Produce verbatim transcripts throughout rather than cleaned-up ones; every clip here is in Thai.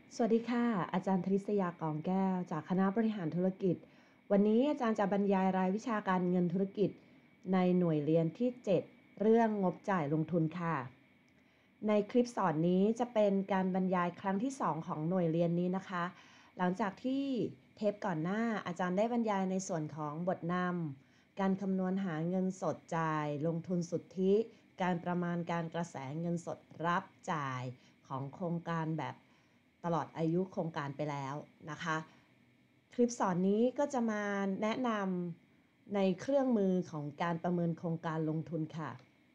สวัสดีค่ะอาจารย์ธริศยากองแก้วจากคณะบริหารธุรกิจวันนี้อาจารย์จะบรรยายรายวิชาการเงินธุรกิจในหน่วยเรียนที่เจ็ดเรื่องงบจ่ายลงทุนค่ะในคลิปสอนนี้จะเป็นการบรรยายครั้งที่สองของหน่วยเรียนนี้นะคะหลังจากที่เทปก่อนหน้าอาจารย์ได้บรรยายในส่วนของบทนำการคำนวณหาเงินสดจ่ายลงทุนสุทธิการประมาณการกระแสเงินสดรับจ่ายของโครงการแบบตลอดอายุโครงการไปแล้วนะคะคลิปสอนนี้ก็จะมาแนะนำในเครื่องมือของการประเมินโครงการลงทุนค่ะ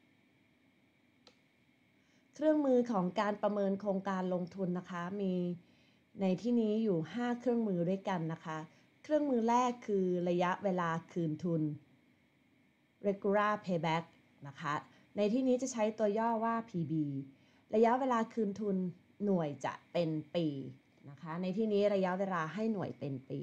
เครื่องมือของการประเมินโครงการลงทุนนะคะมีในที่นี้อยู่ห้าเครื่องมือด้วยกันนะคะเครื่องมือแรกคือระยะเวลาคืนทุน regular payback นะคะในที่นี้จะใช้ตัวย่อว่า พี บี ระยะเวลาคืนทุนหน่วยจะเป็นปีนะคะในที่นี้ระยะเวลาให้หน่วยเป็นปี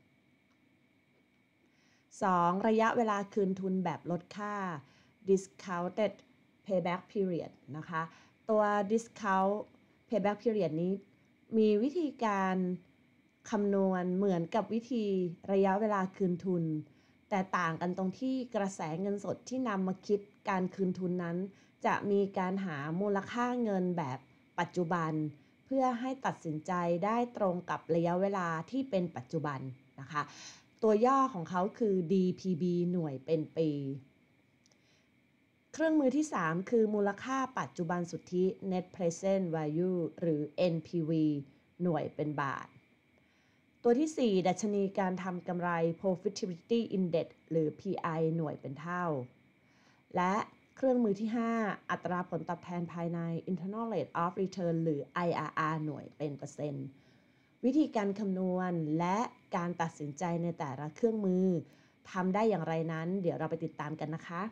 สองระยะเวลาคืนทุนแบบลดค่า discounted payback period นะคะตัว discount payback period นี้มีวิธีการคำนวณเหมือนกับวิธีระยะเวลาคืนทุนแต่ต่างกันตรงที่กระแสเงินสดที่นำมาคิดการคืนทุนนั้นจะมีการหามูลค่าเงินแบบปัจจุบันเพื่อให้ตัดสินใจได้ตรงกับระยะเวลาที่เป็นปัจจุบันนะคะตัวย่อของเขาคือ ดี พี บี หน่วยเป็นปีเครื่องมือที่สามคือมูลค่าปัจจุบันสุทธิ Net Present Value หรือ เอ็น พี วี หน่วยเป็นบาทตัวที่สี่ดัชนีการทำกำไร Profitability Index หรือ พี ไอ หน่วยเป็นเท่าและเครื่องมือที่ห้าอัตราผลตอบแทนภายใน Internal Rate of Return หรือ ไอ อาร์ อาร์ หน่วยเป็นเปอร์เซ็นต์วิธีการคำนวณและการตัดสินใจในแต่ละเครื่องมือทำได้อย่างไรนั้นเดี๋ยวเราไปติดตามกันนะคะ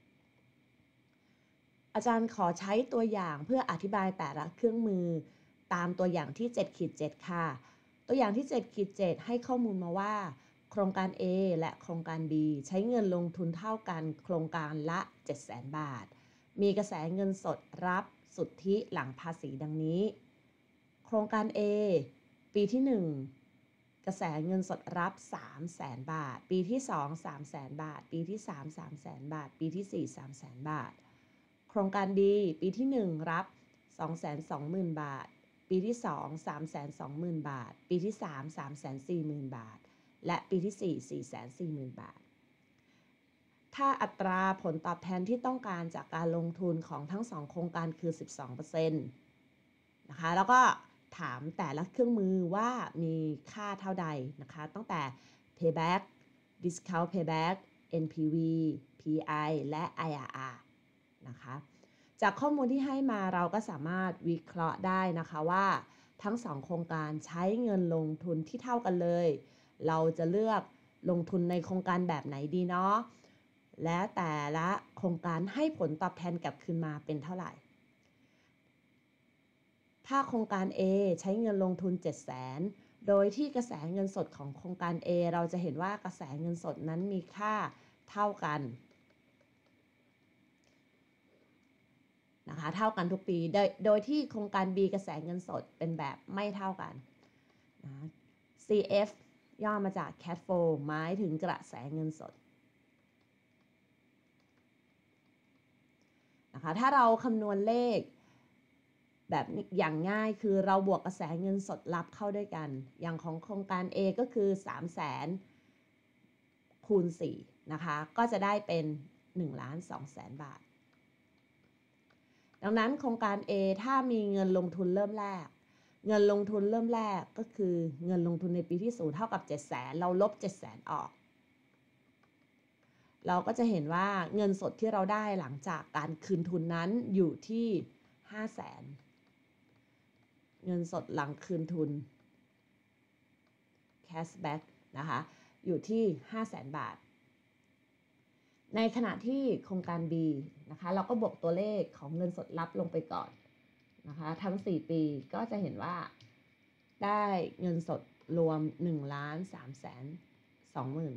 อาจารย์ขอใช้ตัวอย่างเพื่ออธิบายแต่ละเครื่องมือตามตัวอย่างที่ เจ็ด เจ็ด ค่ะตัวอย่างที่ เจ็ด เจ็ด ให้ข้อมูลมาว่าโครงการ A และโครงการ B ใช้เงินลงทุนเท่ากันโครงการละ เจ็ดแสน บาทมีกระแสเงินสดรับสุทธิหลังภาษีดังนี้โครงการ A ปีที่หนึ่งกระแสเงินสดรับ สามแสน บาทปีที่สอง สามแสน บาทปีที่สาม สามแสน บาทปีที่สี่ สามแสน บาทโครงการดีปีที่หนึ่งรับ สองแสนสองหมื่น บาทปีที่สอง สามแสนสองหมื่น บาทปีที่สาม สามแสนสี่หมื่น บาทและปีที่สี่ สี่แสนสี่หมื่น บาทถ้าอัตราผลตอบแทนที่ต้องการจากการลงทุนของทั้งสองโครงการคือ สิบสองเปอร์เซ็นต์ นะคะแล้วก็ถามแต่ละเครื่องมือว่ามีค่าเท่าใดนะคะตั้งแต่ payback discount payback เอ็น พี วี พี ไอ และ ไอ อาร์ อาร์ นะคะจากข้อมูลที่ให้มาเราก็สามารถวิเคราะห์ได้นะคะว่าทั้งสองโครงการใช้เงินลงทุนที่เท่ากันเลยเราจะเลือกลงทุนในโครงการแบบไหนดีเนาะและแต่ละโครงการให้ผลตอบแทนกลับคืนมาเป็นเท่าไหร่ถ้าโครงการ A ใช้เงินลงทุน เจ็ดแสน โดยที่กระแสเงินสดของโครงการ A เราจะเห็นว่ากระแสเงินสดนั้นมีค่าเท่ากันนะคะเท่ากันทุกปีโดยโดยที่โครงการ B กระแสเงินสดเป็นแบบไม่เท่ากันนะ ซี เอฟ ย่อมาจาก Cash Flow หมายถึงกระแสเงินสดนะคะถ้าเราคำนวณเลขแบบอย่างง่ายคือเราบวกกระแสเงินสดรับเข้าด้วยกันอย่างของโครงการ A ก็คือ สามแสน คูณ สี่นะคะก็จะได้เป็น หนึ่งล้านสองแสน บาทดังนั้นโครงการ A ถ้ามีเงินลงทุนเริ่มแรกเงินลงทุนเริ่มแรกก็คือเงินลงทุนในปีที่ศูนย์เท่ากับ เจ็ดแสน เราลบ เจ็ดแสน ออกเราก็จะเห็นว่าเงินสดที่เราได้หลังจากการคืนทุนนั้นอยู่ที่ ห้าแสน เงินสดหลังคืนทุน cashback นะคะอยู่ที่ ห้าแสน บาทในขณะที่โครงการ B นะคะเราก็บวกตัวเลขของเงินสดรับลงไปก่อนนะคะทั้งสี่ปีก็จะเห็นว่าได้เงินสดรวม หนึ่งล้านสามแสนสองหมื่น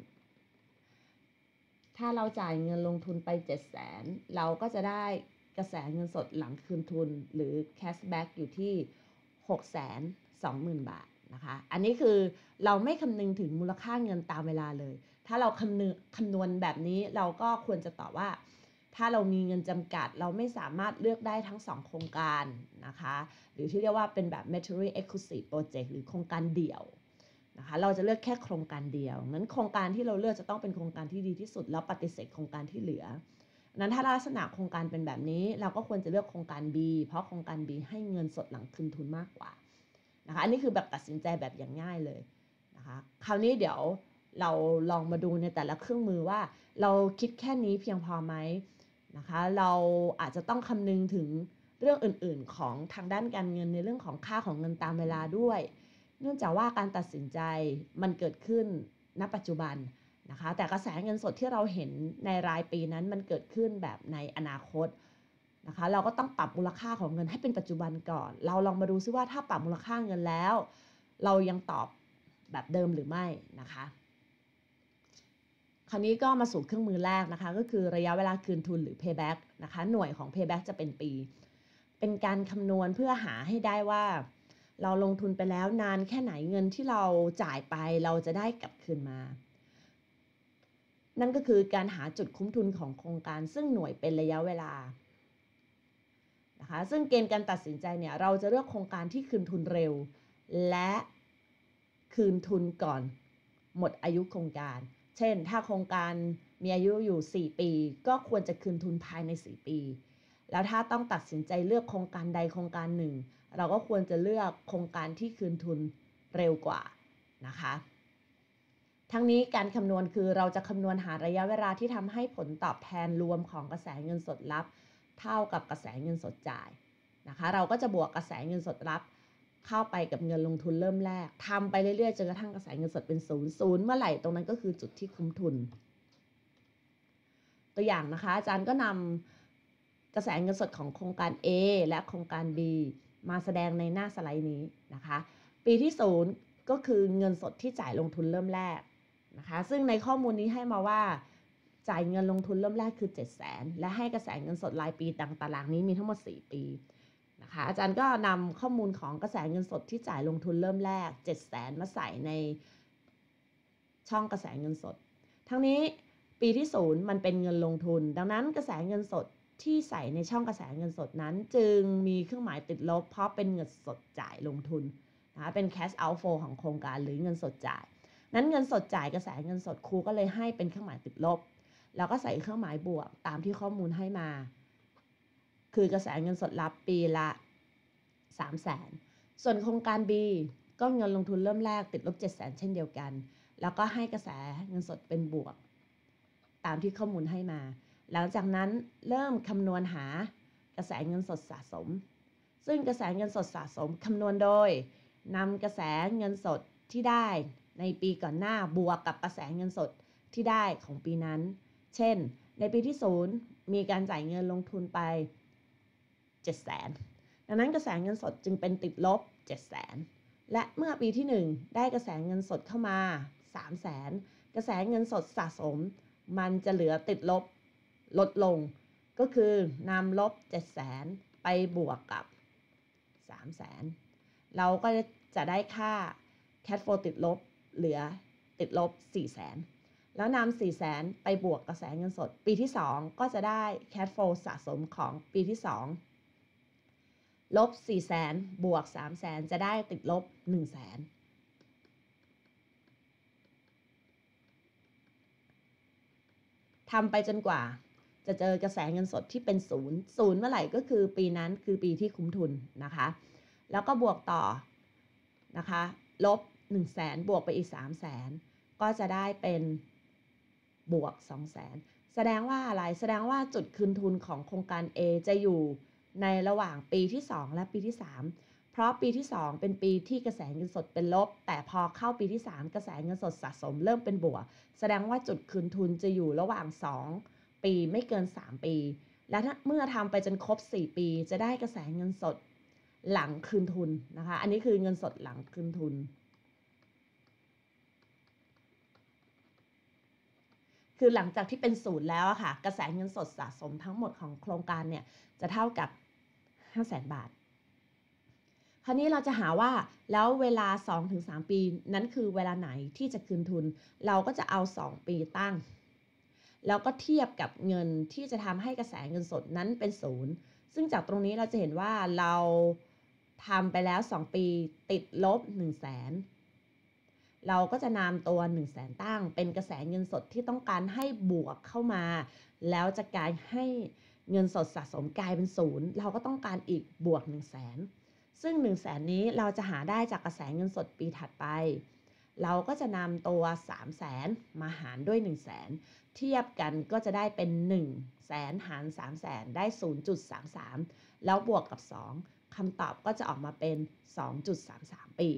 ถ้าเราจ่ายเงินลงทุนไป เจ็ดแสน เราก็จะได้กระแสเงินสดหลังคืนทุนหรือ cashback อยู่ที่ หกแสนสองหมื่น บาทนะคะอันนี้คือเราไม่คำนึงถึงมูลค่าเงินตามเวลาเลยถ้าเราคำนึงคำนวณแบบนี้เราก็ควรจะตอบว่าถ้าเรามีเงินจำกัดเราไม่สามารถเลือกได้ทั้งสองโครงการนะคะหรือที่เรียกว่าเป็นแบบ Material Exclusive Project หรือโครงการเดี่ยวนะคะเราจะเลือกแค่โครงการเดียวนั้นโครงการที่เราเลือกจะต้องเป็นโครงการที่ดีที่สุดแล้วปฏิเสธโครงการที่เหลือนั้นถ้าลักษณะโครงการเป็นแบบนี้เราก็ควรจะเลือกโครงการ B เพราะโครงการ B ให้เงินสดหลังคืนทุนมากกว่านะคะอันนี้คือแบบตัดสินใจแบบอย่างง่ายเลยนะคะคราวนี้เดี๋ยวเราลองมาดูในแต่ละเครื่องมือว่าเราคิดแค่นี้เพียงพอไหมนะคะเราอาจจะต้องคำนึงถึงเรื่องอื่นๆของทางด้านการเงินในเรื่องของค่าของเงินตามเวลาด้วยเนื่องจากว่าการตัดสินใจมันเกิดขึ้นณปัจจุบันนะคะแต่กระแสเงินสดที่เราเห็นในรายปีนั้นมันเกิดขึ้นแบบในอนาคตนะคะเราก็ต้องปรับมูลค่าของเงินให้เป็นปัจจุบันก่อนเราลองมาดูซิว่าถ้าปรับมูลค่าเงินแล้วเรายังตอบแบบเดิมหรือไม่นะคะคราวนี้ก็มาสู่เครื่องมือแรกนะคะก็คือระยะเวลาคืนทุนหรือ payback นะคะหน่วยของ payback จะเป็นปีเป็นการคำนวณเพื่อหาให้ได้ว่าเราลงทุนไปแล้วนานแค่ไหนเงินที่เราจ่ายไปเราจะได้กลับคืนมานั่นก็คือการหาจุดคุ้มทุนของโครงการซึ่งหน่วยเป็นระยะเวลานะคะซึ่งเกณฑ์การตัดสินใจเนี่ยเราจะเลือกโครงการที่คืนทุนเร็วและคืนทุนก่อนหมดอายุโครงการเช่นถ้าโครงการมีอายุอยู่สี่ปีก็ควรจะคืนทุนภายในสี่ปีแล้วถ้าต้องตัดสินใจเลือกโครงการใดโครงการหนึ่งเราก็ควรจะเลือกโครงการที่คืนทุนเร็วกว่านะคะทั้งนี้การคำนวณคือเราจะคำนวณหาระยะเวลาที่ทำให้ผลตอบแทนรวมของกระแสเงินสดรับเท่ากับกระแสเงินสดจ่ายนะคะเราก็จะบวกกระแสเงินสดรับเข้าไปกับเงินลงทุนเริ่มแรกทำไปเรื่อยๆจนกระทั่งกระแสเงินสดเป็นศูนย์ศูนย์เมื่อไหร่ตรงนั้นก็คือจุดที่คุ้มทุนตัวอย่างนะคะอาจารย์ก็นำกระแสเงินสดของโครงการ A และโครงการ B มาแสดงในหน้าสไลด์นี้นะคะปีที่ศูนย์ก็คือเงินสดที่จ่ายลงทุนเริ่มแรกนะคะซึ่งในข้อมูลนี้ให้มาว่าจ่ายเงินลงทุนเริ่มแรกคือ เจ็ดแสน และให้กระแสเงินสดรายปีดังตารางนี้มีทั้งหมดสี่ปีนะคะอาจารย์ก็นำข้อมูลของกระแสเงินสดที่จ่ายลงทุนเริ่มแรก เจ็ดแสน มาใส่ในช่องกระแสเงินสดทั้งนี้ปีที่ศูนย์มันเป็นเงินลงทุนดังนั้นกระแสเงินสดที่ใส่ในช่องกระแสเงินสดนั้นจึงมีเครื่องหมายติดลบเพราะเป็นเงินสดจ่ายลงทุนนะคะเป็น cash outflow ของโครงการหรือเงินสดจ่ายนั้นเงินสดจ่ายกระแสเงินสดครูก็เลยให้เป็นเครื่องหมายติดลบแล้วก็ใส่เครื่องหมายบวกตามที่ข้อมูลให้มาคือกระแสเงินสดรับปีละสามแสนส่วนโครงการ B ก็เงินลงทุนเริ่มแรกติดลบเจ็ดแสนเช่นเดียวกันแล้วก็ให้กระแสเงินสดเป็นบวกตามที่ข้อมูลให้มาหลังจากนั้นเริ่มคำนวณหากระแสเงินสดสะสมซึ่งกระแสเงินสดสะสมคำนวณโดยนำกระแสเงินสดที่ได้ในปีก่อนหน้าบวกกับกระแสเงินสดที่ได้ของปีนั้นเช่นในปีที่ศูนย์มีการจ่ายเงินลงทุนไป เจ็ดแสน ดังนั้นกระแสเงินสดจึงเป็นติดลบ เจ็ดแสน และเมื่อปีที่หนึ่งได้กระแสเงินสดเข้ามา สามแสน กระแสเงินสดสะสมมันจะเหลือติดลบลดลงก็คือนำลบ เจ็ดแสน ไปบวกกับ สามแสน เราก็จะได้ค่า cash flow ติดลบเหลือติดลบ สี่แสน แล้วนำ สี่แสน ไปบวกกระแสเงินสดปีที่สองก็จะได้ cash flow สะสมของปีที่สองลบ สี่แสน บวก สามแสน จะได้ติดลบ หนึ่งแสน ทำไปจนกว่าจะเจอกระแสเงินสดที่เป็นศูนย์ศูนย์เมื่อไหร่ก็คือปีนั้นคือปีที่คุ้มทุนนะคะแล้วก็บวกต่อนะคะลบ หนึ่งแสน บวกไปอีก สามแสน ก็จะได้เป็นบวก สองแสน แสดงว่าอะไรแสดงว่าจุดคืนทุนของโครงการ A จะอยู่ในระหว่างปีที่สองและปีที่สามเพราะปีที่สองเป็นปีที่กระแสเงินสดเป็นลบแต่พอเข้าปีที่สามกระแสเงินสดสะสมเริ่มเป็นบวกแสดงว่าจุดคืนทุนจะอยู่ระหว่างสองปีไม่เกินสามปีและถ้าเมื่อทำไปจนครบสี่ปีจะได้กระแสเงินสดหลังคืนทุนนะคะอันนี้คือเงินสดหลังคืนทุนคือหลังจากที่เป็นศูนย์แล้วอะค่ะกระแสเงินสดสะสมทั้งหมดของโครงการเนี่ยจะเท่ากับ ห้าแสน บาทคราวนี้เราจะหาว่าแล้วเวลา สองถึงสาม ปีนั้นคือเวลาไหนที่จะคืนทุนเราก็จะเอาสองปีตั้งแล้วก็เทียบกับเงินที่จะทำให้กระแสเงินสดนั้นเป็นศูนย์ซึ่งจากตรงนี้เราจะเห็นว่าเราทำไปแล้วสองปีติดลบ หนึ่งแสน เราก็จะนำตัว หนึ่งแสน ตั้งเป็นกระแสเงินสดที่ต้องการให้บวกเข้ามาแล้วจะกลายให้เงินสดสะสมกลายเป็นศูนย์เราก็ต้องการอีกบวก หนึ่งแสน ซึ่ง หนึ่งแสน นี้เราจะหาได้จากกระแสเงินสดปีถัดไปเราก็จะนำตัว สามแสน มาหารด้วย หนึ่งแสน เทียบกันก็จะได้เป็น หนึ่งแสน หาร สามแสน ได้ ศูนย์จุดสามสาม แล้วบวกกับ สอง คำตอบก็จะออกมาเป็น สองจุดสามสาม ปี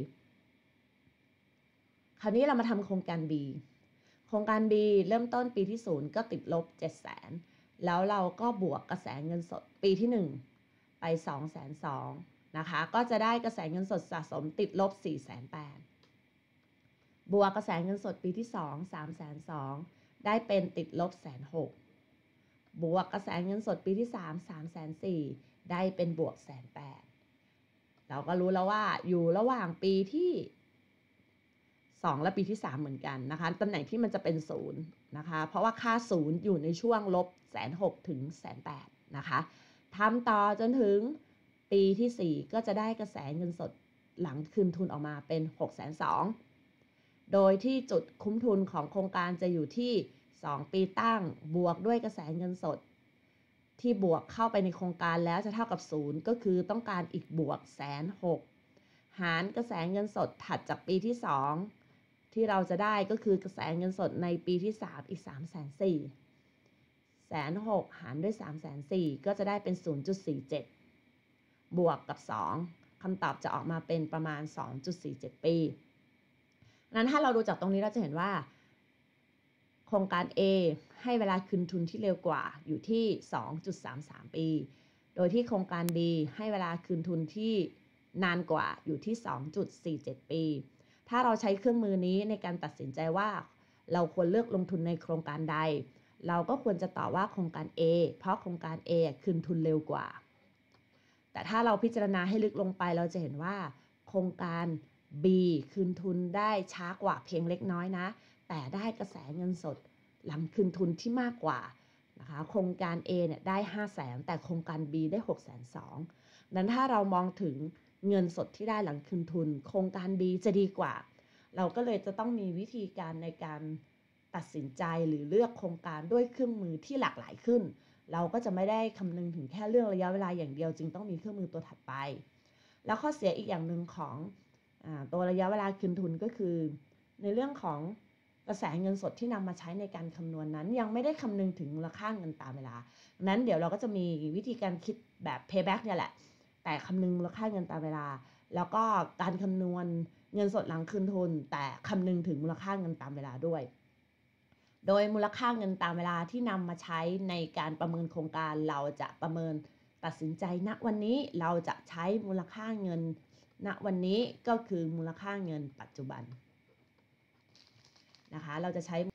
คราวนี้เรามาทำโครงการ B โครงการ B เริ่มต้นปีที่ศูนย์ก็ติดลบ เจ็ดแสน แล้วเราก็บวกกระแสเงินสดปีที่หนึ่งไป สองแสนสอง นะคะก็จะได้กระแสเงินสดสะสมติดลบ สี่แสนแปด บวกกระแสเงินสดปีที่สอง สามแสนสอง ได้เป็นติดลบ หนึ่งแสนหก บวกกระแสเงินสดปีที่สาม สามแสนสี่ ได้เป็นบวก หนึ่งแสนแปด เราก็รู้แล้วว่าอยู่ระหว่างปีที่สองและปีที่สามเหมือนกันนะคะตำแหน่งที่มันจะเป็นศูนย์นะคะเพราะว่าค่าศูนย์อยู่ในช่วงลบ หนึ่งแสนหก ถึง หนึ่งแสนแปด นะคะทำต่อจนถึงปีที่สี่ก็จะได้กระแสเงินสดหลังคืนทุนออกมาเป็น หกแสนสอง โดยที่จุดคุ้มทุนของโครงการจะอยู่ที่สองปีตั้งบวกด้วยกระแสเงินสดที่บวกเข้าไปในโครงการแล้วจะเท่ากับศูนย์ก็คือต้องการอีกบวก หนึ่งแสนหก หารกระแสเงินสดถัดจากปีที่สองที่เราจะได้ก็คือกระแสเงินสดในปีที่สามอีก สามแสนสี่ หนึ่งแสนหก หารด้วย สามแสนสี่ ก็จะได้เป็น ศูนย์จุดสี่เจ็ด บวกกับสองคำตอบจะออกมาเป็นประมาณ สองจุดสี่เจ็ด ปีนั้นถ้าเราดูจากตรงนี้เราจะเห็นว่าโครงการ A ให้เวลาคืนทุนที่เร็วกว่าอยู่ที่ สองจุดสามสาม ปีโดยที่โครงการ B ให้เวลาคืนทุนที่นานกว่าอยู่ที่ สองจุดสี่เจ็ด ปีถ้าเราใช้เครื่องมือนี้ในการตัดสินใจว่าเราควรเลือกลงทุนในโครงการใดเราก็ควรจะตอบว่าโครงการ A เพราะโครงการ A คืนทุนเร็วกว่าแต่ถ้าเราพิจารณาให้ลึกลงไปเราจะเห็นว่าโครงการ B คืนทุนได้ช้ากว่าเพียงเล็กน้อยนะแต่ได้กระแสเงินสดหลังคืนทุนที่มากกว่านะคะโครงการ A เนี่ยได้ ห้าแสน แต่โครงการ B ได้ หกแสนสอง นั้นถ้าเรามองถึงเงินสดที่ได้หลังคืนทุนโครงการ B จะดีกว่าเราก็เลยจะต้องมีวิธีการในการตัดสินใจหรือเลือกโครงการด้วยเครื่องมือที่หลากหลายขึ้นเราก็จะไม่ได้คำนึงถึงแค่เรื่องระยะเวลาอย่างเดียวจึงต้องมีเครื่องมือตัวถัดไปแล้วข้อเสียอีกอย่างหนึ่งของอ่าตัวระยะเวลาคืนทุนก็คือในเรื่องของกระแสเงินสดที่นำมาใช้ในการคำนวณนั้นยังไม่ได้คำนึงถึงมูลค่าเงินตามเวลานั้นเดี๋ยวเราก็จะมีวิธีการคิดแบบ payback เนี่ยแหละแต่คำนึงมูลค่าเงินตามเวลาแล้วก็การคำนวณเงินสดหลังคืนทุนแต่คำนึงถึงมูลค่าเงินตามเวลาด้วยโดยมูลค่าเงินตามเวลาที่นำมาใช้ในการประเมินโครงการเราจะประเมินตัดสินใจณวันนี้เราจะใช้มูลค่าเงินณวันนี้ก็คือมูลค่าเงินปัจจุบันนะคะเราจะใช้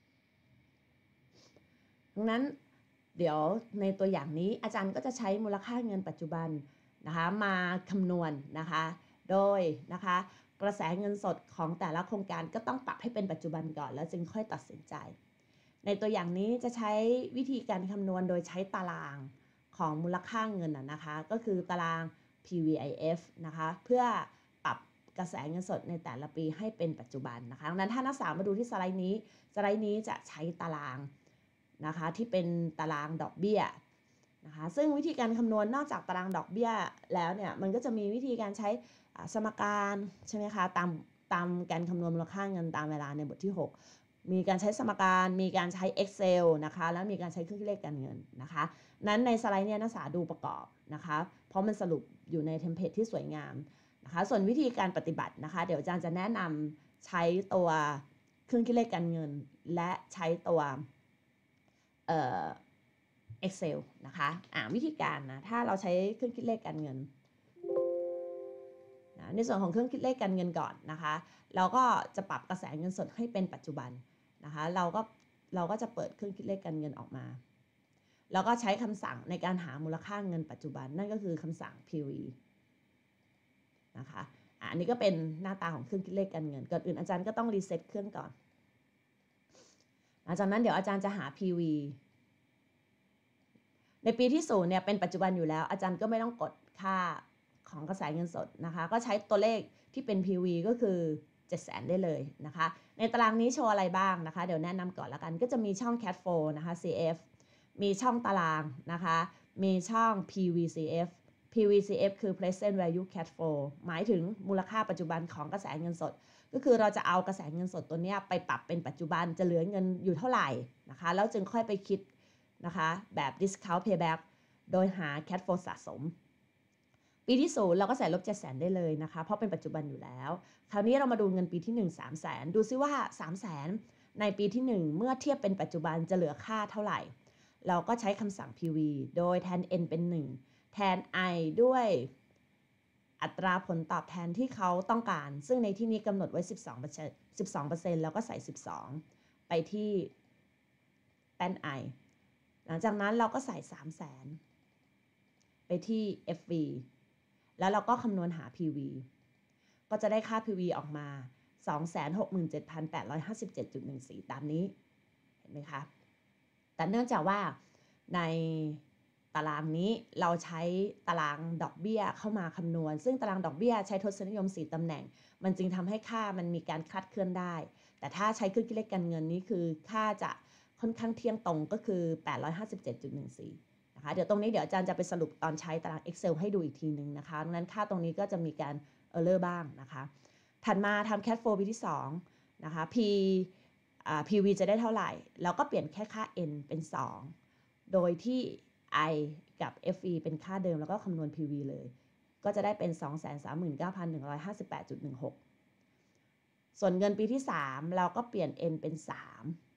ดังนั้นเดี๋ยวในตัวอย่างนี้อาจารย์ก็จะใช้มูลค่าเงินปัจจุบันนะคะมาคำนวณนะคะโดยนะคะกระแสเงินสดของแต่ละโครงการก็ต้องปรับให้เป็นปัจจุบันก่อนแล้วจึงค่อยตัดสินใจในตัวอย่างนี้จะใช้วิธีการคำนวณโดยใช้ตารางของมูลค่าเงินนะคะก็คือตาราง พี วี ไอ เอฟ นะคะเพื่อปรับกระแสเงินสดในแต่ละปีให้เป็นปัจจุบันนะคะดังนั้นถ้านักศึกษามาดูที่สไลด์นี้สไลด์นี้จะใช้ตารางนะคะที่เป็นตารางดอกเบี้ยนะคะซึ่งวิธีการคำนวณนอกจากตารางดอกเบี้ยแล้วเนี่ยมันก็จะมีวิธีการใช้สมการใช่ไหมคะตามตามการคำนวณมูลค่าเงินตามเวลาในบทที่หกมีการใช้สมการมีการใช้ Excel นะคะแล้วมีการใช้เครื่องคิดเลขการเงินนะคะนั้นในสไลด์เนี่ยนักศึกษาดูประกอบนะคะเพราะมันสรุปอยู่ในเทมเพลตที่สวยงามนะคะส่วนวิธีการปฏิบัตินะคะเดี๋ยวอาจารย์จะแนะนำใช้ตัวเครื่องคิดเลขการเงินและใช้ตัวเอ่อ Excel นะคะอ่าวิธีการนะถ้าเราใช้เครื่องคิดเลขการเงินนะในส่วนของเครื่องคิดเลขการเงินก่อนนะคะเราก็จะปรับกระแสเงินสดให้เป็นปัจจุบันนะคะเราก็เราก็จะเปิดเครื่องคิดเลขการเงินออกมาแล้วก็ใช้คำสั่งในการหามูลค่าเงินปัจจุบันนั่นก็คือคำสั่ง พี วีนะคะอันนี้ก็เป็นหน้าตาของเครื่องคิดเลขการเงินก่อนอื่นอาจารย์ก็ต้องรีเซ็ตเครื่องก่อนหลังจากนั้นเดี๋ยวอาจารย์จะหา พี วี ในปีที่ศูนย์เนี่ยเป็นปัจจุบันอยู่แล้วอาจารย์ก็ไม่ต้องกดค่าของกระแสเงินสดนะคะก็ใช้ตัวเลขที่เป็น พี วี ก็คือเจ็ดแสนได้เลยนะคะในตารางนี้โชว์อะไรบ้างนะคะเดี๋ยวแนะนำก่อนละกันก็จะมีช่อง cash flow นะคะ ซี เอฟ มีช่องตารางนะคะมีช่อง พี วี ซี เอฟ พี วี ซี เอฟ คือ present value cash flow หมายถึงมูลค่าปัจจุบันของกระแสเงินสดก็คือเราจะเอากระแสเงินสดตัวนี้ไปปรับเป็นปัจจุบันจะเหลือเงินอยู่เท่าไหร่นะคะแล้วจึงค่อยไปคิดนะคะแบบ discount payback โดยหา cash flow สะสมปีที่ศูนย์เราก็ใส่ลบเจ็ดแสนได้เลยนะคะเพราะเป็นปัจจุบันอยู่แล้วคราวนี้เรามาดูเงินปีที่หนึ่ง สามแสนดูซิว่าสามแสนในปีที่หนึ่งเมื่อเทียบเป็นปัจจุบันจะเหลือค่าเท่าไหร่เราก็ใช้คำสั่ง พี วี โดยแทน n เป็นหนึ่งแทน i ด้วยอัตราผลตอบแทนที่เขาต้องการซึ่งในที่นี้กำหนดไว้ สิบสองเปอร์เซ็นต์ สิบสองเปอร์เซ็นต์ แล้วก็ใส่สิบสองไปที่แป้น i หลังจากนั้นเราก็ใส่สามแสนไปที่ เอฟ วี แล้วเราก็คำนวณหา พี วี ก็จะได้ค่า พี วี ออกมา สองแสนหกหมื่นเจ็ดพันแปดร้อยห้าสิบเจ็ดจุดหนึ่งสี่ ตามนี้เห็นไหมคะแต่เนื่องจากว่าในตารางนี้เราใช้ตารางดอกเบี้ยเข้ามาคำนวณซึ่งตารางดอกเบี้ยใช้ทศนิยมสี่ตำแหน่งมันจึงทำให้ค่ามันมีการคลาดเคลื่อนได้แต่ถ้าใช้เครื่องคิดเลขการเงินนี้คือค่าจะค่อนข้างเที่ยงตรงก็คือ แปดร้อยห้าสิบเจ็ดจุดหนึ่งสี่ นะคะเดี๋ยวตรงนี้เดี๋ยวอาจารย์จะไปสรุปตอนใช้ตาราง Excel ให้ดูอีกทีนึงนะคะดังนั้นค่าตรงนี้ก็จะมีการ error บ้างนะคะถัดมาทำ cash flow ปีที่สองนะคะ P อ่า พี วี จะได้เท่าไหร่เราก็เปลี่ยนแค่ค่า n เป็นสองโดยที่ i กับ เอฟ วี เป็นค่าเดิมแล้วก็คำนวณ พี วี เลยก็จะได้เป็น สองแสนสามหมื่นเก้าพันหนึ่งร้อยห้าสิบแปดจุดหนึ่งหก ส่วนเงินปีที่สามเราก็เปลี่ยน n เป็นสาม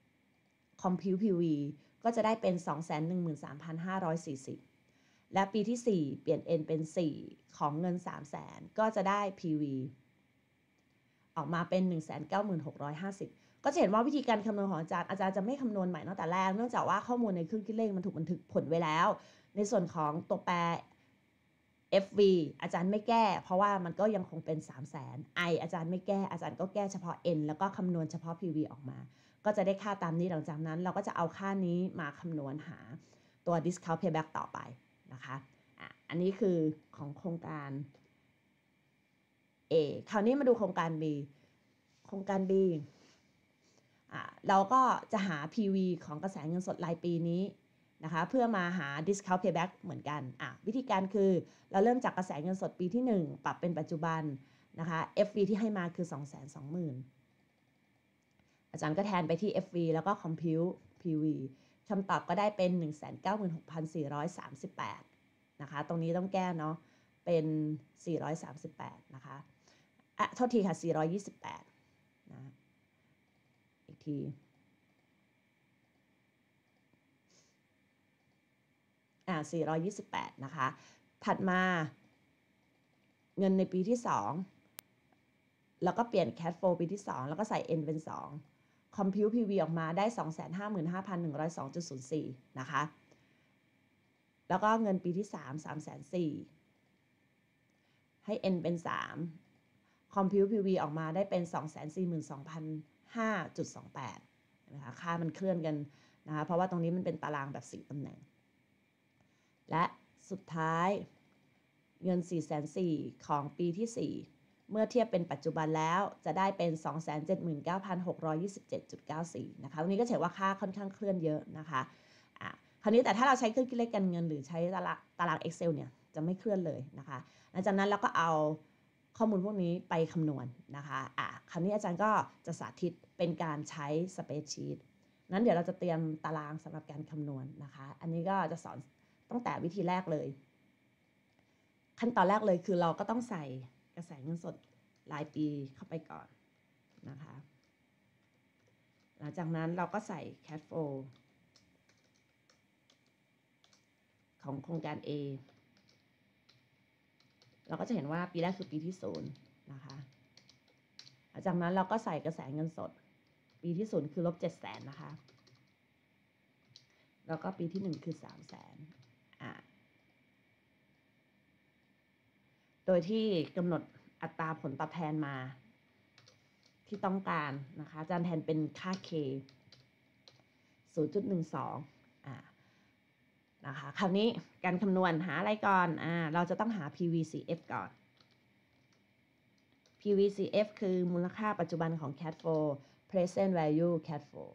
compute พี วี ก็จะได้เป็น สองแสนหนึ่งหมื่นสามพันห้าร้อยสี่สิบ และปีที่สี่เปลี่ยน n เป็นสี่ของเงิน สามแสน ก็จะได้ พี วี ออกมาเป็น หนึ่งแสนเก้าหมื่นหกร้อยห้าสิบ ก็จะเห็นว่าวิธีการคำนวณของอาจารย์อาจารย์จะไม่คำนวณใหม่ตั้งแต่แรกเนื่องจากว่าข้อมูลในเครื่องคิดเลขมันถูกบันทึกผลไว้แล้วในส่วนของตัวแปร เอฟ วี อาจารย์ไม่แก้เพราะว่ามันก็ยังคงเป็น สามแสน i อาจารย์ไม่แก้อาจารย์ก็แก้เฉพาะ n แล้วก็คำนวณเฉพาะ พี วี ออกมาก็จะได้ค่าตามนี้หลังจากนั้นเราก็จะเอาค่านี้มาคำนวณหาตัว discount payback ต่อไปนะคะอ่ะอันนี้คือของโครงการ A คราวนี้มาดูโครงการ B โครงการ B อ่ะเราก็จะหา พี วี ของกระแสเงินสดรายปีนี้นะคะเพื่อมาหา discount payback เหมือนกันอ่ะวิธีการคือเราเริ่มจากกระแสเงินสดปีที่หนึ่งปรับเป็นปัจจุบันนะคะ เอฟ วี ที่ให้มาคือ สองแสนสองหมื่น อาจารย์ก็แทนไปที่ เอฟ วี แล้วก็ compute พี วี คำตอบก็ได้เป็น หนึ่งแสนเก้าหมื่นหกพันสี่ร้อยสามสิบแปด นะคะตรงนี้ต้องแก้เนาะเป็นสี่ร้อยสามสิบแปดนะคะอ่ะโทษทีค่ะสี่ร้อยยี่สิบแปดนะอีกทีอ่ะสี่ร้อยยี่สิบแปดนะคะถัดมาเงินในปีที่สองแล้วก็เปลี่ยน cash flow ปีที่สองแล้วก็ใส่ n เป็นสอง compute พี วี ออกมาได้ สองแสนห้าหมื่นห้าพันหนึ่งร้อยสองจุดศูนย์สี่ นะคะแล้วก็เงินปีที่สาม สามแสนสี่ให้ n เป็นสาม compute พี วี ออกมาได้เป็น สองแสนสี่หมื่นสองพันห้าจุดสองแปด นะคะค่ามันเคลื่อนกันนะคะเพราะว่าตรงนี้มันเป็นตารางแบบสี่ตำแหน่งและสุดท้ายเงิน สี่แสนสี่ ของปีที่สี่เมื่อเทียบเป็นปัจจุบันแล้วจะได้เป็น สองแสนเจ็ดหมื่นเก้าพันหกร้อยยี่สิบเจ็ดจุดเก้าสี่ นะคะตรงนี้ก็ถือว่าค่าค่อนข้างเคลื่อนเยอะนะคะอ่ะคราวนี้แต่ถ้าเราใช้เครื่องคิดเลขการเงินหรือใช้ตารางตาราง Excel เนี่ยจะไม่เคลื่อนเลยนะคะหลังจากนั้นเราก็เอาข้อมูลพวกนี้ไปคำนวณนะคะอ่ะคราวนี้อาจารย์ก็จะสาธิตเป็นการใช้สเปซชีตนั้นเดี๋ยวเราจะเตรียมตารางสำหรับการคำนวณนะคะอันนี้ก็จะสอนตั้งแต่วิธีแรกเลยขั้นตอนแรกเลยคือเราก็ต้องใส่กระแสเงินสดรายปีเข้าไปก่อนนะคะหลังจากนั้นเราก็ใส่ cash flow ของโครงการ A เราก็จะเห็นว่าปีแรกคือปีที่ศูนย์นะคะหลังจากนั้นเราก็ใส่กระแสเงินสดปีที่ศูนย์คือลบเจ็ดแสนนะคะแล้วก็ปีที่หนึ่งคือสามแสนอ่ะโดยที่กำหนดอัตราผลตอบแทนมาที่ต้องการนะคะอาจารย์แทนเป็นค่า K ศูนย์จุดหนึ่งสอง อ่านะคะคราวนี้การคำนวณหาอะไรก่อนอ่าเราจะต้องหา พี วี ซี เอฟ ก่อน พี วี ซี เอฟ คือมูลค่าปัจจุบันของ cash flow present value cash flow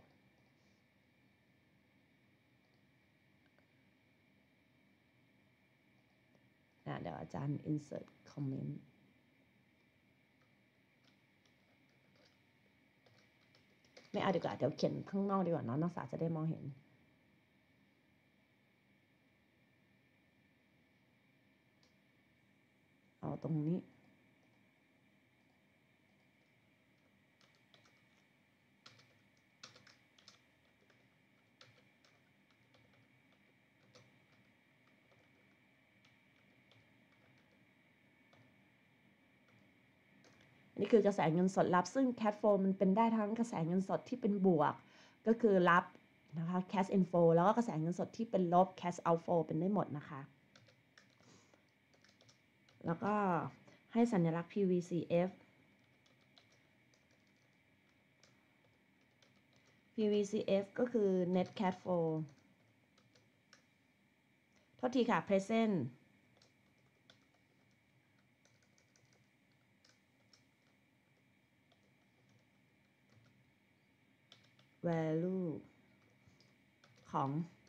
อ่าเดี๋ยวอาจารย์ insert comment ไม่เอาดีกว่าเดี๋ยวเขียนข้างนอกดีกว่าเนาะนักศึกษาจะได้มองเห็นเอาตรงนี้นี่คือกระแสเงินสดรับซึ่ง cash flow มันเป็นได้ทั้งกระแสเงินสดที่เป็นบวกก็คือรับนะคะ cash inflow แล้วก็กระแสเงินสดที่เป็นลบ cash outflow เป็นได้หมดนะคะแล้วก็ให้สัญลักษณ์ พี วี ซี เอฟ พี วี ซี เอฟ ก็คือ net cash flow โทษทีค่ะ present value ของ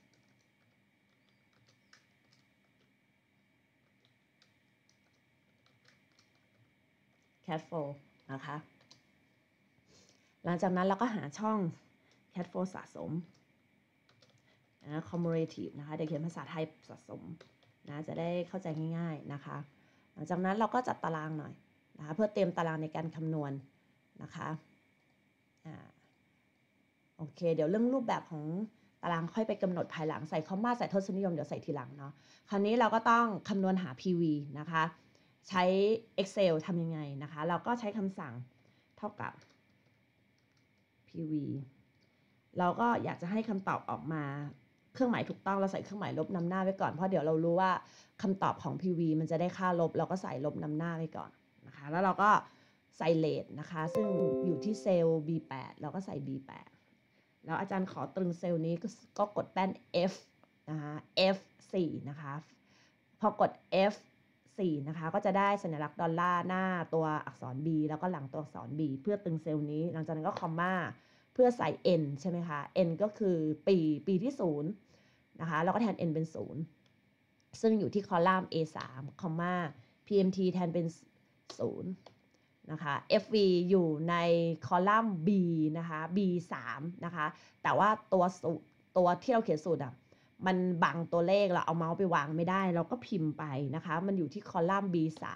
cash flow นะคะหลังจากนั้นเราก็หาช่อง cash flow สะสมนะ cumulative นะคะเดี๋ยวเขียนภาษาไทยสะสมนะจะได้เข้าใจง่ายๆนะคะหลังจากนั้นเราก็จัดตารางหน่อยนะคะเพื่อเตรียมตารางในการคำนวณนะคะอ่าโอเคเดี๋ยวเรื่องรูปแบบของตารางค่อยไปกำหนดภายหลังใส่คอมมาใส่ทศนิยมเดี๋ยวใส่ทีหลังเนาะคราวนี้เราก็ต้องคำนวณหา พี วี นะคะใช้ Excel ทำยังไงนะคะเราก็ใช้คำสั่งเท่ากับ พี วี เราก็อยากจะให้คำตอบออกมาเครื่องหมายถูกต้องเราใส่เครื่องหมายลบนำหน้าไว้ก่อนเพราะเดี๋ยวเรารู้ว่าคำตอบของ พี วี มันจะได้ค่าลบเราก็ใส่ลบนำหน้าไว้ก่อนนะคะแล้วเราก็ใส่เลทนะคะซึ่งอยู่ที่เซลล์ บี แปด เราก็ใส่ บี แปด แล้วอาจารย์ขอตรึงเซลล์นี้ก็ก็กดแป้น F นะคะ เอฟ โฟร์ นะคะพอกด เอฟ โฟร์ นะคะก็จะได้สัญลักษณ์ดอลลาร์หน้าตัวอักษร B แล้วก็หลังตัวอักษร B เพื่อตึงเซลล์นี้หลังจากนั้นก็คอมมาเพื่อใส่ n ใช่ไหมคะ n ก็คือปีปีที่ศูนย์นะคะแล้วก็แทน n เป็นศูนย์ซึ่งอยู่ที่คอลัมน์ เอ สาม คอมมา พี เอ็ม ที แทนเป็นศูนย์นะคะ เอฟ วี อยู่ในคอลัมน์ B นะคะ บี สาม นะคะแต่ว่าตัวสูตรตัวที่เราเขียนสูตรอ่ะมันบังตัวเลขเราเอาเมาส์ไปวางไม่ได้เราก็พิมพ์ไปนะคะมันอยู่ที่คอลัมน์ บี สาม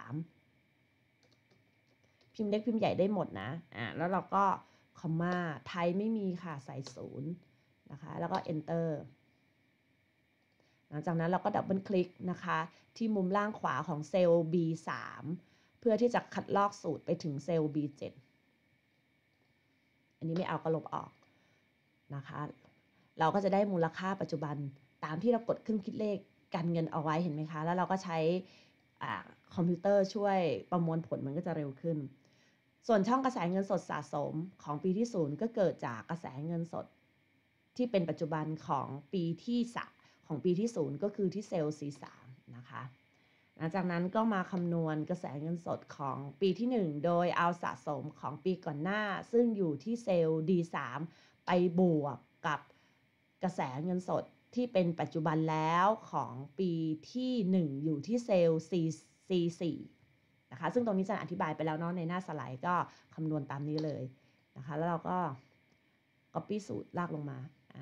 พิมพ์เล็กพิมพ์ใหญ่ได้หมดนะอ่าแล้วเราก็คอมมาไทยไม่มีค่ะใส่ศูนย์นะคะแล้วก็ enter หลังจากนั้นเราก็ดับเบิลคลิกนะคะที่มุมล่างขวาของเซลล์ บี สาม เพื่อที่จะคัดลอกสูตรไปถึงเซลล์ บี เจ็ด อันนี้ไม่เอาก็ลบออกนะคะเราก็จะได้มูลค่าปัจจุบันตามที่เรากดเครื่องคิดเลขการเงินเอาไว้เห็นไหมคะแล้วเราก็ใช้คอมพิวเตอร์ช่วยประมวลผลมันก็จะเร็วขึ้นส่วนช่องกระแสเงินสดสะสมของปีที่ศูนย์ก็เกิดจากกระแสเงินสดที่เป็นปัจจุบันของปีที่สามของปีที่ศูนย์ก็คือที่เซลล์ ซี สาม นะคะหลังจากนั้นก็มาคำนวณกระแสเงินสดของปีที่หนึ่งโดยเอาสะสมของปีก่อนหน้าซึ่งอยู่ที่เซลล์ ดี สาม ไปบวกกับกระแสเงินสดที่เป็นปัจจุบันแล้วของปีที่หนึ่งอยู่ที่เซลล์ ซี สี่ นะคะซึ่งตรงนี้จะอธิบายไปแล้วเนาะในหน้าสไลด์ก็คำนวณตามนี้เลยนะคะแล้วเราก็ copy สูตรลากลงมา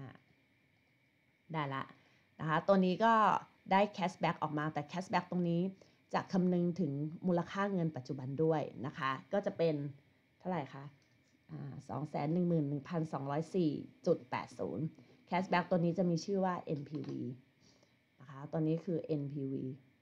ได้ละนะคะตัวนี้ก็ได้ cashback ออกมาแต่ cashback ตรงนี้จะคำนึงถึงมูลค่าเงินปัจจุบันด้วยนะคะก็จะเป็นเท่าไหร่คะสองแสนหนึ่งหมื่นหนึ่งพันสองร้อยสี่จุดแปดศูนย์ cashback ตัวนี้จะมีชื่อว่า เอ็น พี วี นะคะตัวนี้คือ เอ็น พี วี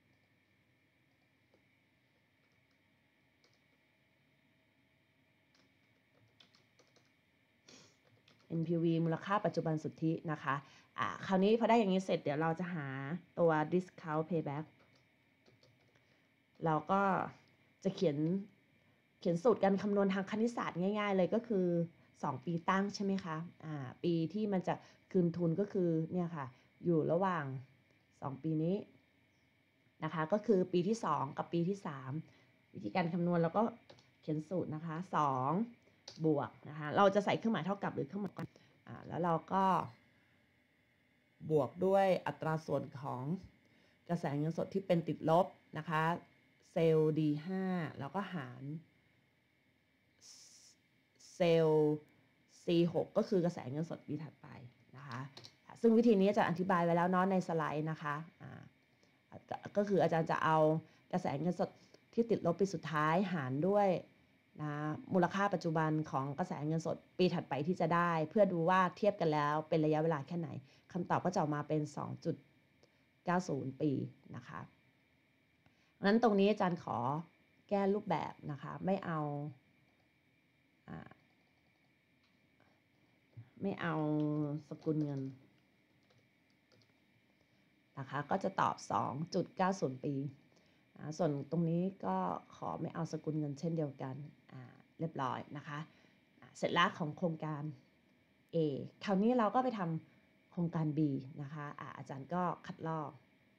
เอ็น พี วี มูลค่าปัจจุบันสุทธินะคะอ่าคราวนี้พอได้อย่างนี้เสร็จเดี๋ยวเราจะหาตัว discount payback เราก็จะเขียนเขียนสูตรการคำนวณทางคณิตศาสตร์ง่ายๆเลยก็คือสองปีตั้งใช่ไหมคะอ่าปีที่มันจะคืนทุนก็คือเนี่ยค่ะอยู่ระหว่างสองปีนี้นะคะก็คือปีที่สองกับปีที่สามวิธีการคำนวณเราก็เขียนสูตรนะคะสองบวกนะคะเราจะใส่เครื่องหมายเท่ากับหรือเครื่องหมายกันอ่าแล้วเราก็บวกด้วยอัตราส่วนของกระแสเงินสดที่เป็นติดลบนะคะเซลล์ ดี ห้า แล้วก็หารเซลล์ ซี หก ก็คือกระแสเงินสดปีถัดไปนะคะซึ่งวิธีนี้อาจารย์อธิบายไว้แล้วเนาะในสไลด์นะคะอ่าก็คืออาจารย์จะเอากระแสเงินสดที่ติดลบปีสุดท้ายหารด้วยนะมูลค่าปัจจุบันของกระแสเงินสดปีถัดไปที่จะได้เพื่อดูว่าเทียบกันแล้วเป็นระยะเวลาแค่ไหนคำตอบก็จะออกมาเป็น สองจุดเก้าศูนย์ ปีนะคะงั้นตรงนี้อาจารย์ขอแก้รูปแบบนะคะไม่เอาไม่เอาสกุลเงินนะคะก็จะตอบ สองจุดเก้าศูนย์ ปีส่วนตรงนี้ก็ขอไม่เอาสกุลเงินเช่นเดียวกันเรียบร้อยนะคะเสร็จแล้วของโครงการ A คราวนี้เราก็ไปทำโครงการ B นะคะอะอาจารย์ก็คัดลอก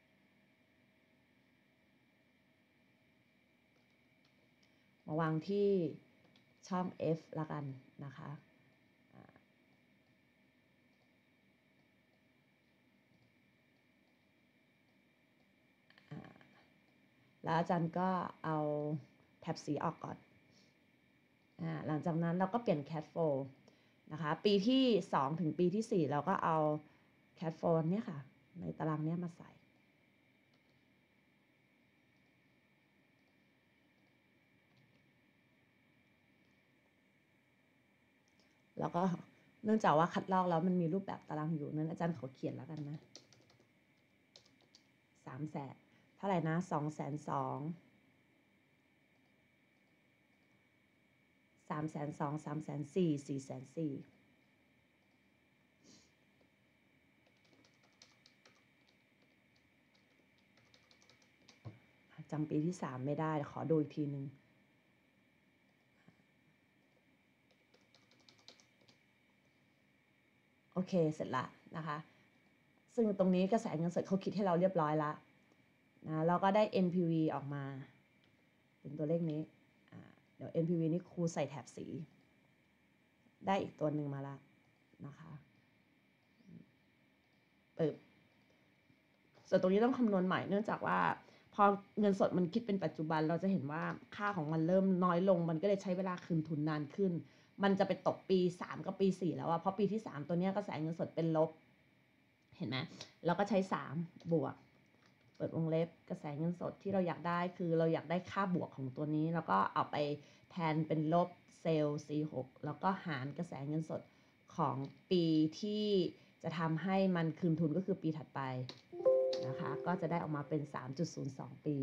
มาวางที่ช่อง F ละกันนะคะแล้วอาจารย์ก็เอาแท็บสีออกก่อนอ่าหลังจากนั้นเราก็เปลี่ยน cat flow นะคะปีที่สองถึงปีที่สี่เราก็เอา cat flow เนี่ยค่ะในตารางเนี้ยมาใส่แล้วก็เนื่องจากว่าคัดลอกแล้วมันมีรูปแบบตารางอยู่นั้นอาจารย์ขอเขียนแล้วกันนะสามแสนเท่าไหร่นะสองแสนสองสามแสนสองสามแสนสี่สี่แสนสี่จำปีที่สามไม่ได้ขอดูอีกทีหนึ่งโอเคเสร็จละนะคะซึ่งตรงนี้กระแสเงินสดเขาคิดให้เราเรียบร้อยละนะเราก็ได้ เอ็น พี วี ออกมาเป็นตัวเลขนี้เดี๋ยว เอ็น พี วี นี่ครูใส่แถบสีได้อีกตัวหนึ่งมาแล้วนะคะปึ๊บส่วนตรงนี้ต้องคำนวณใหม่เนื่องจากว่าพอเงินสดมันคิดเป็นปัจจุบันเราจะเห็นว่าค่าของมันเริ่มน้อยลงมันก็เลยใช้เวลาคืนทุนนานขึ้นมันจะไปตกปีสามกับปีสี่แล้วอะเพราะปีที่สามตัวนี้กระแสเงินสดเป็นลบเห็นไหมเราก็ใช้สามบวกเปิดวงเล็บกระแสเงินสดที่เราอยากได้คือเราอยากได้ค่าบวกของตัวนี้แล้วก็เอาไปแทนเป็นลบเซลล์ ซี หก แล้วก็หารกระแสเงินสดของปีที่จะทำให้มันคืนทุนก็คือปีถัดไปนะคะก็จะได้ออกมาเป็น สามจุดศูนย์สอง ปี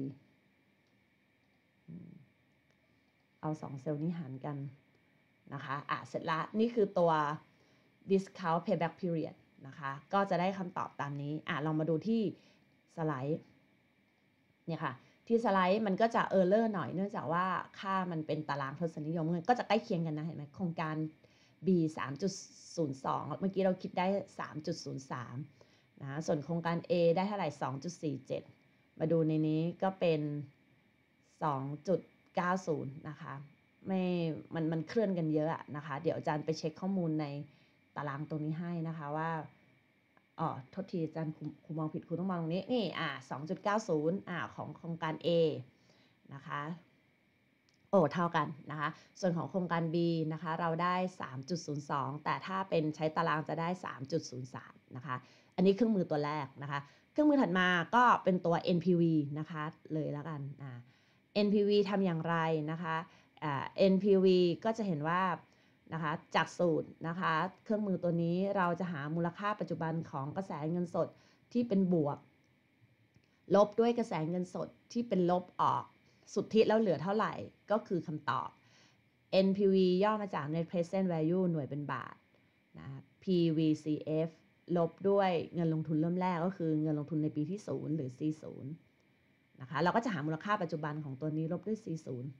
เอาสองเซลล์นี้หารกันนะคะอ่ะเสร็จละนี่คือตัว discount payback period นะคะก็จะได้คำตอบตามนี้อ่ะลองมาดูที่สไลด์เนี่ยค่ะที่สไลด์มันก็จะเออร์เลอร์หน่อยเนื่องจากว่าค่ามันเป็นตารางทศนิยมมันก็จะใกล้เคียงกันนะเห็นไหมโครงการ B สามจุดศูนย์สอง เมื่อกี้เราคิดได้ สามจุดศูนย์สาม นะส่วนโครงการ A ได้เท่าไหร่ สองจุดสี่เจ็ด มาดูในนี้ก็เป็น สองจุดเก้าศูนย์ นะคะไม่มันมันเคลื่อนกันเยอะนะคะเดี๋ยวอาจารย์ไปเช็คข้อมูลในตารางตรงนี้ให้นะคะว่าอ๋อโทษทีอาจารย์ครูมองผิดครูต้องมองตรงนี้นี่อ่า สองจุดเก้าศูนย์ อ่าของโครงการ A นะคะโอ้เท่ากันนะคะส่วนของโครงการ B นะคะเราได้ สามจุดศูนย์สอง แต่ถ้าเป็นใช้ตารางจะได้ สามจุดศูนย์สาม นะคะอันนี้เครื่องมือตัวแรกนะคะเครื่องมือถัดมาก็เป็นตัว เอ็น พี วี นะคะเลยแล้วกันอ่า เอ็น พี วี ทำอย่างไรนะคะอ่า เอ็น พี วี ก็จะเห็นว่านะคะจากสูตรนะคะเครื่องมือตัวนี้เราจะหามูลค่าปัจจุบันของกระแสเงินสดที่เป็นบวกลบด้วยกระแสเงินสดที่เป็นลบออกสุทธิแล้วเหลือเท่าไหร่ก็คือคำตอบ เอ็น พี วี ย่อมาจาก net present value หน่วยเป็นบาทนะ พี วี ซี เอฟ ลบด้วยเงินลงทุนเริ่มแรกก็คือเงินลงทุนในปีที่ศูนย์หรือ ซี ศูนย์ นะคะเราก็จะหามูลค่าปัจจุบันของตัวนี้ลบด้วย ซี ศูนย์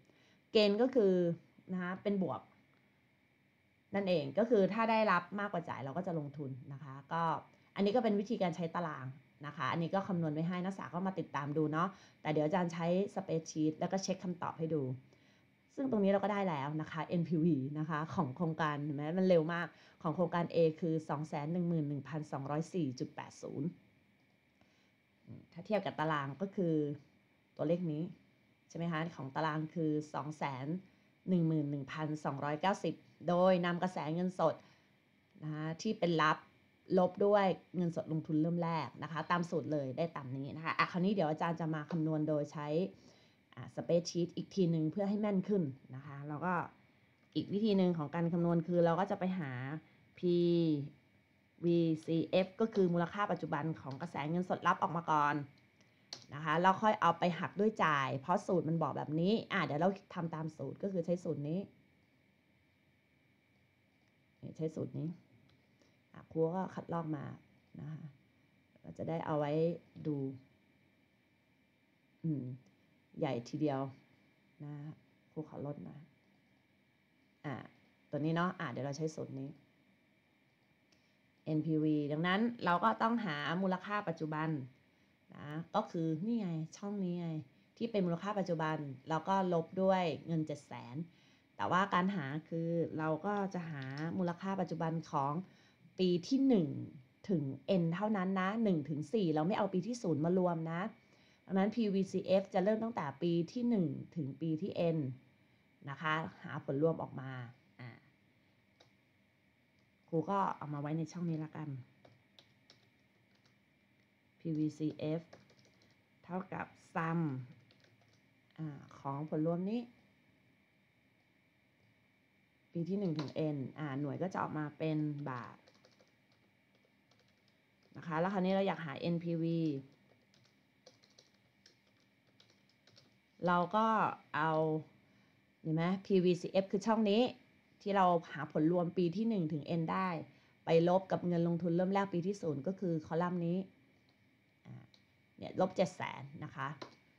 เกณฑ์ก็คือนะคะเป็นบวกนั่นเองก็คือถ้าได้รับมากกว่าจ่ายเราก็จะลงทุนนะคะก็อันนี้ก็เป็นวิธีการใช้ตารางนะคะอันนี้ก็คำนวณไว้ให้นักศึกษาก็มาติดตามดูเนาะแต่เดี๋ยวอาจารย์ใช้สเปรดชีตแล้วก็เช็คคำตอบให้ดูซึ่งตรงนี้เราก็ได้แล้วนะคะ เอ็น พี วี นะคะของโครงการเห็นไหมมันเร็วมากของโครงการ A คือ สองแสนหนึ่งหมื่นหนึ่งพันสองร้อยสี่จุดแปดศูนย์ ถ้าเทียบกับตารางก็คือตัวเลขนี้ใช่ไหมคะของตารางคือ สองแสนหนึ่งหมื่นหนึ่งพันสองร้อยเก้าสิบ โดยนำกระแสเงินสดนะคะที่เป็นรับลบด้วยเงินสดลงทุนเริ่มแรกนะคะตามสูตรเลยได้ตามนี้นะคะอ่ะคราวนี้เดี๋ยวอาจารย์จะมาคำนวณโดยใช้สเปรดชีตอีกทีหนึ่งเพื่อให้แม่นขึ้นนะคะแล้วก็อีกวิธีหนึ่งของการคำนวณคือเราก็จะไปหา P วี ซี เอฟ ก็คือมูลค่าปัจจุบันของกระแสเงินสดรับออกมาก่อนนะคะแล้วค่อยเอาไปหักด้วยจ่ายเพราะสูตรมันบอกแบบนี้อ่ะเดี๋ยวเราทำตามสูตรก็คือใช้สูตรนี้ใช้สูตรนี้อ่ะครูก็คัดลอกมานะคะเราจะได้เอาไว้ดูอืมใหญ่ทีเดียวนะครูขอลดหน่อยอ่ะตัวนี้เนาะอ่ะเดี๋ยวเราใช้สูตรนี้ เอ็น พี วี ดังนั้นเราก็ต้องหามูลค่าปัจจุบันนะก็คือนี่ไงช่องนี้ไงที่เป็นมูลค่าปัจจุบันแล้วก็ลบด้วยเงิน เจ็ดแสน แต่ว่าการหาคือเราก็จะหามูลค่าปัจจุบันของปีที่หนึ่งถึง N เท่านั้นนะหนึ่งถึงสี่เราไม่เอาปีที่ศูนย์มารวมนะดังนั้น P วี ซี เอฟ จะเริ่มตั้งแต่ปีที่หนึ่งถึงปีที่ N นะคะหาผลรวมออกมาครูก็เอามาไว้ในช่องนี้ละกัน P วี ซี เอฟ เท่ากับ sum ของผลรวมนี้ปีที่หนึ่งถึง N อ่าหน่วยก็จะออกมาเป็นบาทนะคะแล้วคราวนี้เราอยากหา เอ็น พี วี เราก็เอาเห็นไหม P วี ซี เอฟ คือช่องนี้ที่เราหาผลรวมปีที่หนึ่งถึง N ได้ไปลบกับเงินลงทุนเริ่มแรกปีที่ศูนย์ก็คือคอลัมน์นี้เนี่ยลบเจ็ดแสนนะคะ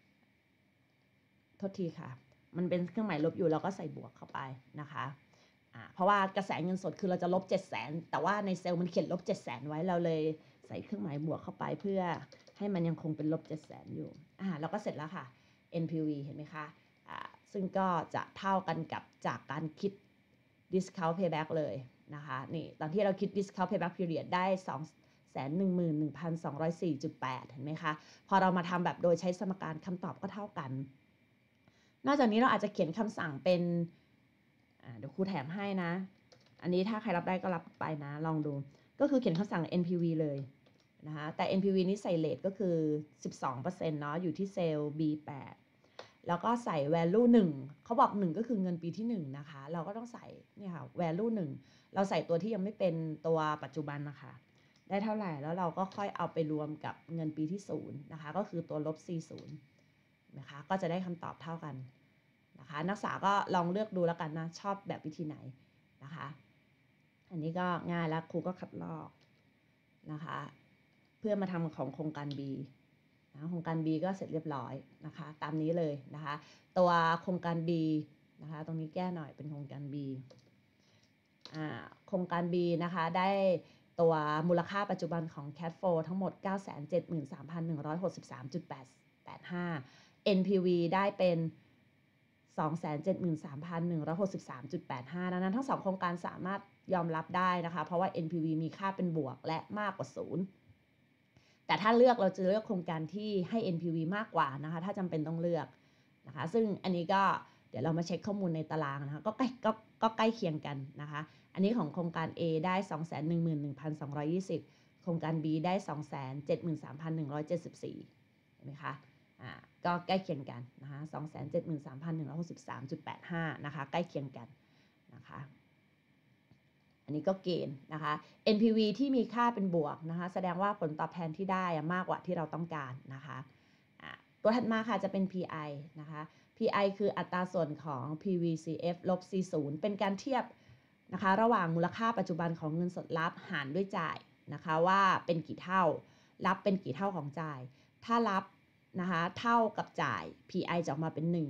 โทษทีค่ะมันเป็นเครื่องหมายลบอยู่เราก็ใส่บวกเข้าไปนะคะอ่าเพราะว่ากระแสเงินสดคือเราจะลบเจ็ดแสนแต่ว่าในเซลล์มันเขียนลบเจ็ดแสนไว้เราเลยใส่เครื่องหมายบวกเข้าไปเพื่อให้มันยังคงเป็นลบเจ็ดแสนอยู่อ่าเราก็เสร็จแล้วค่ะ เอ็น พี วี เห็นไหมคะอ่าซึ่งก็จะเท่ากันกับจากการคิด discount payback เลยนะคะนี่ตอนที่เราคิด discount payback period ได้สองแสนหนึ่งหมื่นหนึ่งพันสองร้อยสี่จุดแปดเห็นไหมคะพอเรามาทำแบบโดยใช้สมการคำตอบก็เท่ากันนอกจากนี้เราอาจจะเขียนคำสั่งเป็นเดี๋ยวครูแถมให้นะอันนี้ถ้าใครรับได้ก็รับไปนะลองดูก็คือเขียนคำสั่ง เอ็น พี วี เลยนะคะแต่ เอ็น พี วี นี้ใส่เรทก็คือ สิบสองเปอร์เซ็นต์ เนาะอยู่ที่เซลล์ บี แปด แล้วก็ใส่ value หนึ่งเขาบอกหนึ่งก็คือเงินปีที่หนึ่งนะคะเราก็ต้องใส่เนี่ยค่ะ value หนึ่งเราใส่ตัวที่ยังไม่เป็นตัวปัจจุบันนะคะได้เท่าไหร่แล้วเราก็ค่อยเอาไปรวมกับเงินปีที่ศูนย์นะคะก็คือตัวลบ สี่สิบ นะคะก็จะได้คำตอบเท่ากันนะคะนักศึกษาก็ลองเลือกดูแล้วกันนะชอบแบบวิธีไหนนะคะอันนี้ก็ง่ายแล้วครูก็คัดลอกนะคะเพื่อมาทำของโครงการ B นะโครงการ B ก็เสร็จเรียบร้อยนะคะตามนี้เลยนะคะตัวโครงการ B นะคะตรงนี้แก้หน่อยเป็นโครงการ B อ่าโครงการ B นะคะได้ตัวมูลค่าปัจจุบันของ Cash Flow ทั้งหมด เก้าแสนเจ็ดหมื่นสามพันหนึ่งร้อยหกสิบสามจุดแปดห้า เอ็น พี วี ได้เป็น สองแสนเจ็ดหมื่นสามพันหนึ่งร้อยหกสิบสามจุดแปดห้า ดังนั้นทั้งสองโครงการสามารถยอมรับได้นะคะเพราะว่า เอ็น พี วี มีค่าเป็นบวกและมากกว่าศูนย์แต่ถ้าเลือกเราจะเลือกโครงการที่ให้ เอ็น พี วี มากกว่านะคะถ้าจำเป็นต้องเลือกนะคะซึ่งอันนี้ก็เดี๋ยวเรามาเช็คข้อมูลในตารางนะคะก็ใกล้ก็ก็ใกล้เคียงกันนะคะอันนี้ของโครงการ A ได้ สองแสนหนึ่งหมื่นหนึ่งพันสองร้อยยี่สิบ โครงการ B ได้ สองแสนเจ็ดหมื่นสามพันหนึ่งร้อยเจ็ดสิบสี่ เห็นไหมคะอ่าก็ใกล้เคียงกันนะคะ สองแสนเจ็ดหมื่นสามพันหนึ่งร้อยหกสิบสามจุดแปดห้า นะคะใกล้เคียงกันนะคะอันนี้ก็เกณฑ์นะคะ เอ็น พี วี ที่มีค่าเป็นบวกนะคะแสดงว่าผลตอบแทนที่ได้มากกว่าที่เราต้องการนะคะตัวถัดมาค่ะจะเป็น พี ไอ นะคะ พี ไอ คืออัตราส่วนของ P วี ซี เอฟ ลบ ซี ศูนย์ เป็นการเทียบนะคะระหว่างมูลค่าปัจจุบันของเงินสดรับหารด้วยจ่ายนะคะว่าเป็นกี่เท่ารับเป็นกี่เท่าของจ่ายถ้ารับนะคะเท่ากับจ่าย พี ไอ จะออกมาเป็นหนึ่ง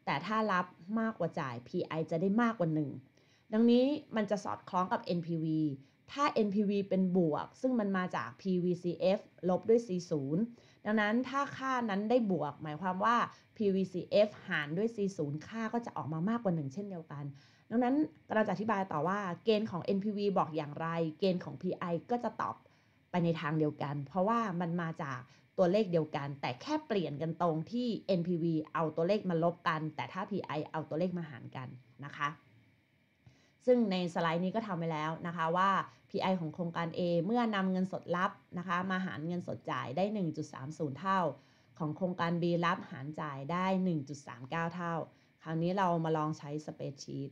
แต่ถ้ารับมากกว่าจ่าย พี ไอ จะได้มากกว่าหนึ่งดังนี้มันจะสอดคล้องกับ เอ็น พี วี ถ้า เอ็น พี วี เป็นบวกซึ่งมันมาจาก พี วี ซี เอฟ ลบด้วย ซี ศูนย์ ดังนั้นถ้าค่านั้นได้บวกหมายความว่า พี วี ซี เอฟ หารด้วย ซี ศูนย์ ค่าก็จะออกมามากกว่าหนึ่งเช่นเดียวกันดังนั้นกำลังจะอธิบายต่อว่าเกณฑ์ของ เอ็น พี วี บอกอย่างไรเกณฑ์ของ พี ไอ ก็จะตอบไปในทางเดียวกันเพราะว่ามันมาจากตัวเลขเดียวกันแต่แค่เปลี่ยนกันตรงที่ เอ็น พี วี เอาตัวเลขมาลบกันแต่ถ้า พี ไอ เอาตัวเลขมาหารกันนะคะซึ่งในสไลด์นี้ก็ทำไว้แล้วนะคะว่า พี ไอ ของโครงการ A เมื่อนำเงินสดรับนะคะมาหารเงินสดจ่ายได้ หนึ่งจุดสามศูนย์ เท่าของโครงการ B รับหารจ่ายได้ หนึ่งจุดสามเก้า เท่าคราวนี้เรามาลองใช้สเปรดชีต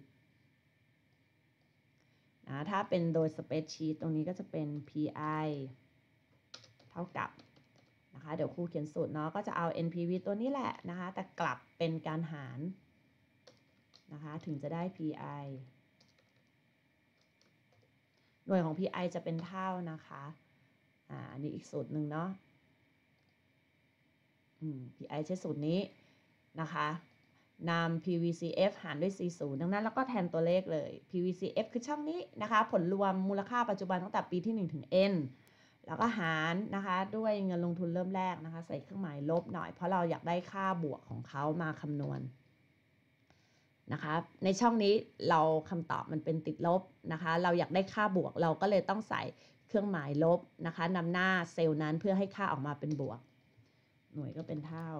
นะถ้าเป็นโดยสเปรดชีตตรงนี้ก็จะเป็น พี ไอ เท่ากับนะคะเดี๋ยวครูเขียนสูตรเนาะก็จะเอา เอ็น พี วี ตัวนี้แหละนะคะแต่กลับเป็นการหารนะคะถึงจะได้ พี ไอ หน่วยของ พี ไอ จะเป็นเท่านะคะอ่าอันนี้อีกสูตรหนึ่งเนาะอืม พี ไอ ใช้สูตรนี้นะคะนำ พี วี ซี เอฟ หารด้วย ซี ศูนย์ ดังนั้นแล้วก็แทนตัวเลขเลย พี วี ซี เอฟ คือช่องนี้นะคะผลรวมมูลค่าปัจจุบันตั้งแต่ปีที่หนึ่งถึง N แล้วก็หารนะคะด้วยเงินลงทุนเริ่มแรกนะคะใส่เครื่องหมายลบหน่อยเพราะเราอยากได้ค่าบวกของเขามาคำนวณนะคะในช่องนี้เราคำตอบมันเป็นติดลบนะคะเราอยากได้ค่าบวกเราก็เลยต้องใส่เครื่องหมายลบนะคะนำหน้าเซลล์นั้นเพื่อให้ค่าออกมาเป็นบวกหน่วยก็เป็นเท่า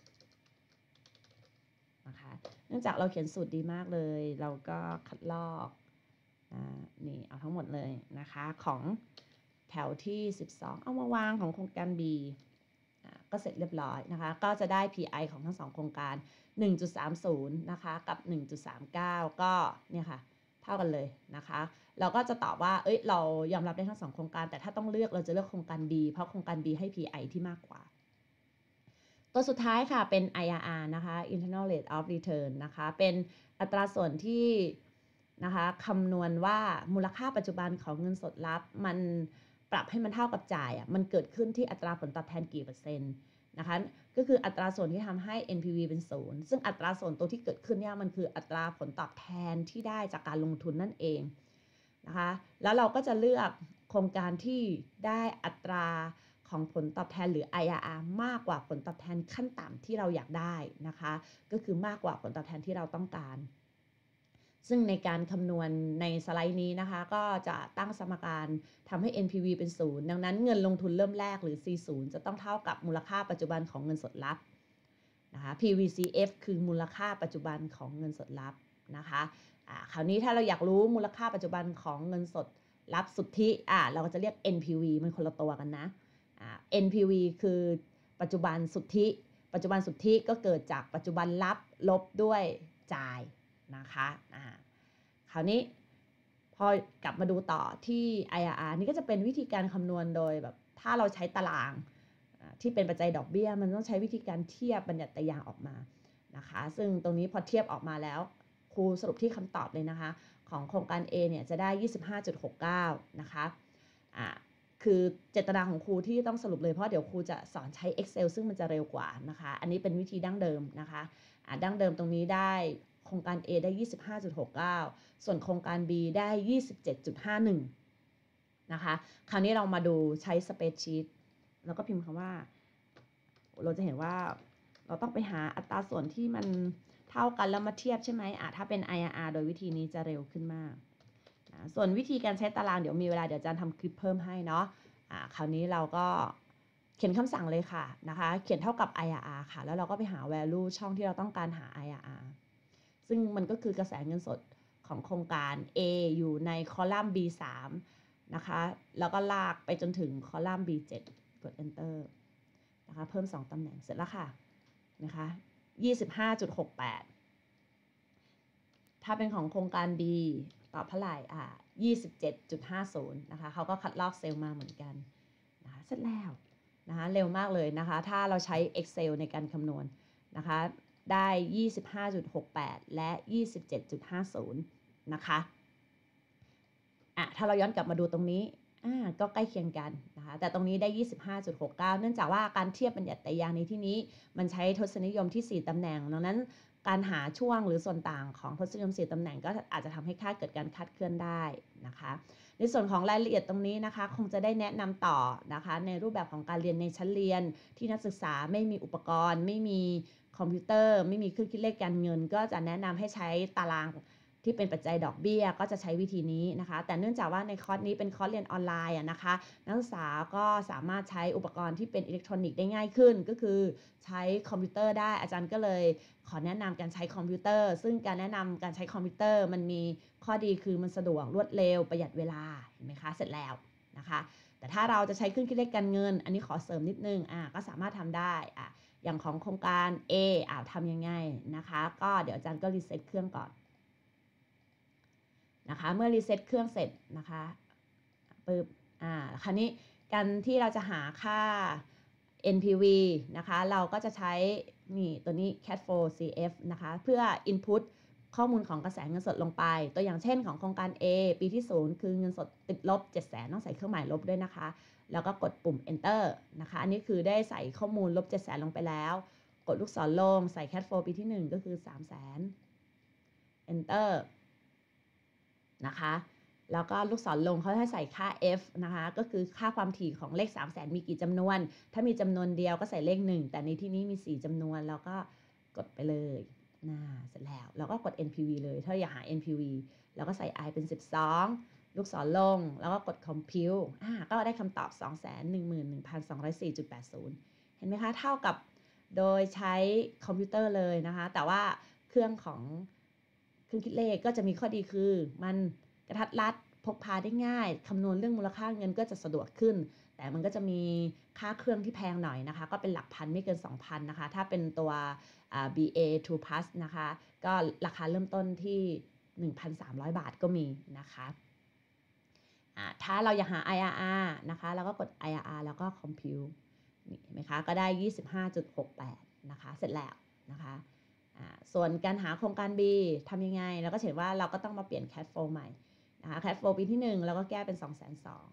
นะคะเนื่องจากเราเขียนสูตรดีมากเลยเราก็คัดลอกอ่านี่เอาทั้งหมดเลยนะคะของแถวที่สิบสองเอามาวางของโครงการ B ก็เสร็จเรียบร้อยนะคะก็จะได้ พี ไอ ของทั้งสองโครงการ หนึ่งจุดสามศูนย์ นะคะกับ หนึ่งจุดสามเก้า ก็เนี่ยค่ะเท่ากันเลยนะคะเราก็จะตอบว่าเอ้ยเรายอมรับได้ทั้งสองโครงการแต่ถ้าต้องเลือกเราจะเลือกโครงการ B เพราะโครงการ B ให้ พี ไอ ที่มากกว่าตัวสุดท้ายค่ะเป็น ไอ อาร์ อาร์ นะคะ Internal Rate of Return นะคะเป็นอัตราส่วนที่นะคะคำนวณว่ามูลค่าปัจจุบันของเงินสดรับมันปรับให้มันเท่ากับจ่ายอ่ะมันเกิดขึ้นที่อัตราผลตอบแทนกี่เปอร์เซ็นต์นะคะก็คืออัตราส่วนที่ทำให้ เอ็น พี วี เป็นศูนย์ซึ่งอัตราส่วนตัวที่เกิดขึ้นเนี่ยมันคืออัตราผลตอบแทนที่ได้จากการลงทุนนั่นเองนะคะแล้วเราก็จะเลือกโครงการที่ได้อัตราของผลตอบแทนหรือ ไอ อาร์ อาร์ มากกว่าผลตอบแทนขั้นต่ำที่เราอยากได้นะคะก็คือมากกว่าผลตอบแทนที่เราต้องการซึ่งในการคำนวณในสไลด์นี้นะคะก็จะตั้งสมการทำให้ เอ็น พี วี เป็นศูนย์ดังนั้นเงินลงทุนเริ่มแรกหรือ ซี ศูนย์ จะต้องเท่ากับมูลค่าปัจจุบันของเงินสดรับนะคะ พี วี ซี เอฟ คือมูลค่าปัจจุบันของเงินสดรับนะคะอ่าคราวนี้ถ้าเราอยากรู้มูลค่าปัจจุบันของเงินสดรับสุทธิอ่าเราก็จะเรียก เอ็น พี วี มันคนละตัวกันนะอ่า เอ็น พี วี คือปัจจุบันสุทธิปัจจุบันสุทธิก็เกิดจากปัจจุบันรับลบด้วยจ่ายนะคะอ่าคราวนี้พอกลับมาดูต่อที่ ไอ อาร์ อาร์ นี่ก็จะเป็นวิธีการคำนวณโดยแบบถ้าเราใช้ตารางที่เป็นปัจจัยดอกเบี้ยมันต้องใช้วิธีการเทียบบัญญัติตารางออกมานะคะซึ่งตรงนี้พอเทียบออกมาแล้วครูสรุปที่คำตอบเลยนะคะของโครงการ A เนี่ยจะได้ ยี่สิบห้าจุดหกเก้า นะคะอ่าคือเจตนาของครูที่ต้องสรุปเลยเพราะเดี๋ยวครูจะสอนใช้ Excel ซึ่งมันจะเร็วกว่านะคะอันนี้เป็นวิธีดั้งเดิมนะคะอ่าดั้งเดิมตรงนี้ได้โครงการ A ได้ ยี่สิบห้าจุดหกเก้า ส่วนโครงการ B ได้ ยี่สิบเจ็ดจุดห้าหนึ่ง นะคะคราวนี้เรามาดูใช้สเปรดชีตแล้วก็พิมพ์คำว่าเราจะเห็นว่าเราต้องไปหาอัตราส่วนที่มันเท่ากันแล้วมาเทียบใช่ไหมอ่ะถ้าเป็น ไอ อาร์ อาร์ โดยวิธีนี้จะเร็วขึ้นมากนะส่วนวิธีการใช้ตารางเดี๋ยวมีเวลาเดี๋ยวอาจารย์ทำคลิปเพิ่มให้เนาะอ่ะคราวนี้เราก็เขียนคำสั่งเลยค่ะนะคะเขียนเท่ากับ ไอ อาร์ อาร์ ค่ะแล้วเราก็ไปหา value ช่องที่เราต้องการหา ไอ อาร์ อาร์ ซึ่งมันก็คือกระแสเงินสดของโครงการ A อยู่ในคอลัมน์ บี สาม นะคะแล้วก็ลากไปจนถึงคอลัมน์ บี เจ็ด กด enter นะคะเพิ่มสองตำแหน่งเสร็จแล้วค่ะนะคะ ยี่สิบห้าจุดหกแปด ถ้าเป็นของโครงการ B ตอบเท่าไหร่อ่ะ ยี่สิบเจ็ดจุดห้าศูนย์ นะคะเขาก็คัดลอกเซลล์มาเหมือนกันนะคะเสร็จแล้วนะคะเร็วมากเลยนะคะถ้าเราใช้ Excel ในการคำนวณนะคะได้ ยี่สิบห้าจุดหกแปด และ ยี่สิบเจ็ดจุดห้าศูนย์ นะคะอ่ะถ้าเราย้อนกลับมาดูตรงนี้อ่าก็ใกล้เคียงกันนะคะแต่ตรงนี้ได้ ยี่สิบห้าจุดหกเก้า เนื่องจากว่าการเทียบบัญญัติตารางในที่นี้มันใช้ทศนิยมที่สี่ตำแหน่งดังนั้นการหาช่วงหรือส่วนต่างของทศนิยมสี่ตำแหน่งก็อาจจะทำให้ค่าเกิดการคลาดเคลื่อนได้นะคะในส่วนของรายละเอียดตรงนี้นะคะคงจะได้แนะนำต่อนะคะในรูปแบบของการเรียนในชั้นเรียนที่นักศึกษาไม่มีอุปกรณ์ไม่มีคอมพิวเตอร์ไม่มีเครื่องคิดเลขการเงินก็จะแนะนำให้ใช้ตารางที่เป็นปัจจัยดอกเบี้ยก็จะใช้วิธีนี้นะคะแต่เนื่องจากว่าในคอร์สนี้เป็นคอร์สเรียนออนไลน์นะคะนักศึกษาก็สามารถใช้อุปกรณ์ที่เป็นอิเล็กทรอนิกส์ได้ง่ายขึ้นก็คือใช้คอมพิวเตอร์ได้อาจารย์ก็เลยขอแนะนำการใช้คอมพิวเตอร์ซึ่งการแนะนำการใช้คอมพิวเตอร์มันมีข้อดีคือมันสะดวกรวดเร็วประหยัดเวลาเห็นไหมคะเสร็จแล้วนะคะแต่ถ้าเราจะใช้เครื่องคิดเลขการเงินอันนี้ขอเสริมนิดนึงอ่าก็สามารถทำได้อ่ะอย่างของโครงการ A อ่าทำยังไงนะคะก็เดี๋ยวอาจารย์ก็รีเซ็ตเครื่องก่อนนะคะเมื่อรีเซ็ตเครื่องเสร็จนะคะปึ๊บอ่าคราวนี้การที่เราจะหาค่า เอ็น พี วี นะคะเราก็จะใช้นี่ตัวนี้ Cash Flow ซี เอฟ นะคะเพื่อ Input ข้อมูลของกระแสเงินสดลงไปตัวอย่างเช่นของโครงการ A ปีที่ศูนย์คือเงินสดติดลบ เจ็ดแสน ต้องใส่เครื่องหมายลบด้วยนะคะแล้วก็กดปุ่ม Enter นะคะอันนี้คือได้ใส่ข้อมูลลบ เจ็ดแสน ลงไปแล้วกดลูกศรลงใส่ Cash Flow ปีที่หนึ่งก็คือ สามแสน Enter นะคะแล้วก็ลูกศรลงเขาให้ใส่ค่า F นะคะก็คือค่าความถี่ของเลข สามแสน มีกี่จำนวนถ้ามีจำนวนเดียวก็ใส่เลขหนึ่งแต่ในที่นี้มีสี่จำนวนแล้วก็กดไปเลยนะเสร็จแล้วแล้วก็กด เอ็น พี วี เลยถ้าอยากหา เอ็น พี วี แล้วก็ใส่ i เป็นสิบสองลูกศรลงแล้วก็กด compute อ่าก็ได้คำตอบ สองแสนหนึ่งหมื่นหนึ่งพันสองร้อยสี่จุดแปดศูนย์ เห็นไหมคะเท่ากับโดยใช้คอมพิวเตอร์เลยนะคะแต่ว่าเครื่องของเครื่องคิดเลขก็จะมีข้อดีคือมันกระทัดรัดพกพาได้ง่ายคำนวณเรื่องมูลค่าเงินก็จะสะดวกขึ้นแต่มันก็จะมีค่าเครื่องที่แพงหน่อยนะคะก็เป็นหลักพันไม่เกิน สองพัน นะคะถ้าเป็นตัว บี เอ ทู Plus นะคะก็ราคาเริ่มต้นที่ หนึ่งพันสามร้อย บาทก็มีนะคะถ้าเราอยากหา ไอ อาร์ อาร์ นะคะแล้วก็กด ไอ อาร์ อาร์ แล้วก็ Compute นี่เห็นไหมคะก็ได้ ยี่สิบห้าจุดหกแปด นะคะเสร็จแล้วนะคะส่วนการหาโครงการ B ทำยังไงเราก็เห็นว่าเราก็ต้องมาเปลี่ยน Cash Flow ใหม่นะคะ Cash Flow ปีที่หนึ่งเราก็แก้เป็น สองแสนสอง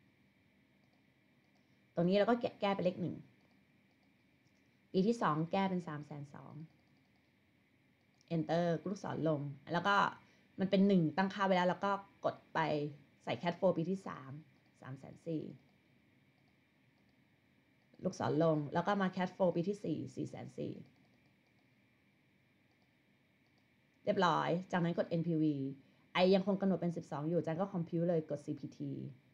ตรงนี้เราก็แก้เป็นเลขหนึ่งปีที่สองแก้เป็น สามแสนสอง Enter ลูกศรลงแล้วก็มันเป็นหนึ่งตั้งค่าไว้แล้วแล้วก็กดไปใส่ Cash Flow ปีที่สาม สามแสนสี่ ลูกศรลงแล้วก็มา Cash Flow ปีที่สี่ สี่แสนสี่ เรียบร้อยจากนั้นกด เอ็น พี วี ไอยังคงกำหนดเป็นสิบสองอยู่จันก็ Compute เลยกด ซี พี ที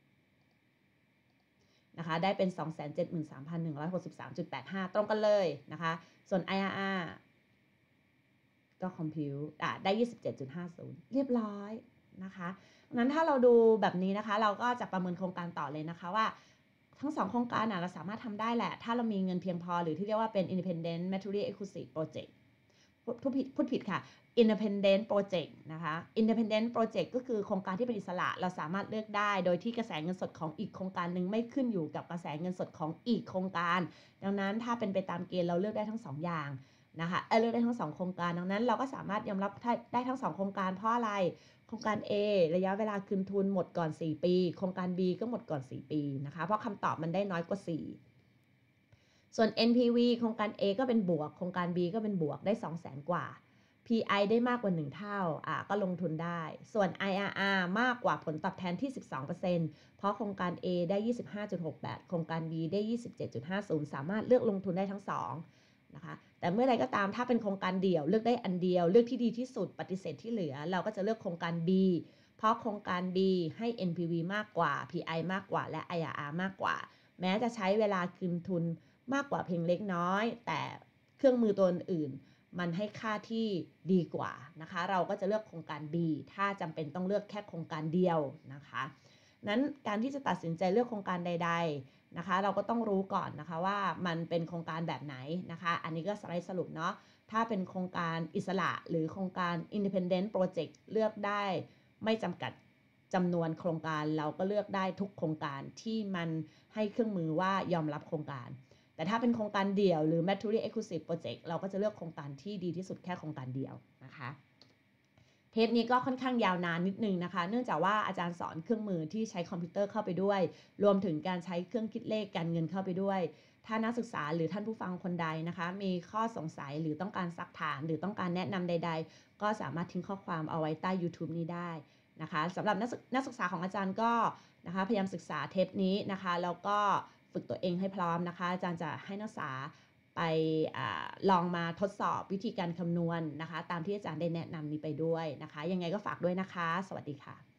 นะคะได้เป็น สองแสนเจ็ดหมื่นสามพันหนึ่งร้อยหกสิบสามจุดแปดห้า ตรงกันเลยนะคะส่วน ไอ อาร์ อาร์ ก็ Compute อ่ะได้ ยี่สิบเจ็ดจุดห้าศูนย์ เรียบร้อยนะคะงั้นถ้าเราดูแบบนี้นะคะเราก็จะประเมินโครงการต่อเลยนะคะว่าทั้งสองโครงการเราสามารถทำได้แหละถ้าเรามีเงินเพียงพอหรือที่เรียกว่าเป็น Independent Material Exclusive Project พูดผิดพูดผิดค่ะ Independent Project นะคะ Independent Project ก็คือโครงการที่เป็นอิสระเราสามารถเลือกได้โดยที่กระแสเงินสดของอีกโครงการหนึ่งไม่ขึ้นอยู่กับกระแสเงินสดของอีกโครงการดังนั้นถ้าเป็นไปตามเกณฑ์เราเลือกได้ทั้งสองอย่างนะคะเออเลือกได้ทั้งสองโครงการดังนั้นเราก็สามารถยอมรับได้ทั้งสองโครงการเพราะอะไรโครงการ A ระยะเวลาคืนทุนหมดก่อนสี่ปีโครงการ B ก็หมดก่อนสี่ปีนะคะเพราะคำตอบมันได้น้อยกว่าสี่ส่วน เอ็น พี วี โครงการ A ก็เป็นบวกโครงการ B ก็เป็นบวกได้ สองแสน กว่า พี ไอ ได้มากกว่าหนึ่งเท่าอ่ะก็ลงทุนได้ส่วน ไอ อาร์ อาร์ มากกว่าผลตอบแทนที่ สิบสองเปอร์เซ็นต์ เพราะโครงการ A ได้ ยี่สิบห้าจุดหกแปด โครงการ B ได้ ยี่สิบเจ็ดจุดห้าศูนย์ สามารถเลือกลงทุนได้ทั้งสองนะคะแต่เมื่อใดก็ตามถ้าเป็นโครงการเดี่ยวเลือกได้อันเดียวเลือกที่ดีที่สุดปฏิเสธที่เหลือเราก็จะเลือกโครงการ B เพราะโครงการ B ให้ เอ็น พี วี มากกว่า พี ไอ มากกว่าและ ไอ อาร์ อาร์ มากกว่าแม้จะใช้เวลาคืนทุนมากกว่าเพียงเล็กน้อยแต่เครื่องมือตัวอื่นมันให้ค่าที่ดีกว่านะคะเราก็จะเลือกโครงการ B ถ้าจำเป็นต้องเลือกแค่โครงการเดียวนะคะนั้นการที่จะตัดสินใจเลือกโครงการใดๆนะคะเราก็ต้องรู้ก่อนนะคะว่ามันเป็นโครงการแบบไหนนะคะอันนี้ก็สไลด์สรุปเนาะถ้าเป็นโครงการอิสระหรือโครงการ Independent Project เลือกได้ไม่จำกัดจำนวนโครงการเราก็เลือกได้ทุกโครงการที่มันให้เครื่องมือว่ายอมรับโครงการแต่ถ้าเป็นโครงการเดี่ยวหรือ Material Exclusive Project เราก็จะเลือกโครงการที่ดีที่สุดแค่โครงการเดียวนะคะเทปนี้ก็ค่อนข้างยาวนานนิดนึงนะคะเนื่องจากว่าอาจารย์สอนเครื่องมือที่ใช้คอมพิวเตอร์เข้าไปด้วยรวมถึงการใช้เครื่องคิดเลขการเงินเข้าไปด้วยถ้านักศึกษาหรือท่านผู้ฟังคนใดนะคะมีข้อสงสัยหรือต้องการซักถามหรือต้องการแนะนำใดๆก็สามารถทิ้งข้อความเอาไว้ใต้ YouTube นี้ได้นะคะสำหรับนักศึกนักศึกษาของอาจารย์ก็นะคะพยายามศึกษาเทปนี้นะคะแล้วก็ฝึกตัวเองให้พร้อมนะคะอาจารย์จะให้นักศึกษาไปอาลองมาทดสอบวิธีการคำนวณนะคะตามที่อาจารย์ได้แนะนำนี้ไปด้วยนะคะยังไงก็ฝากด้วยนะคะสวัสดีค่ะ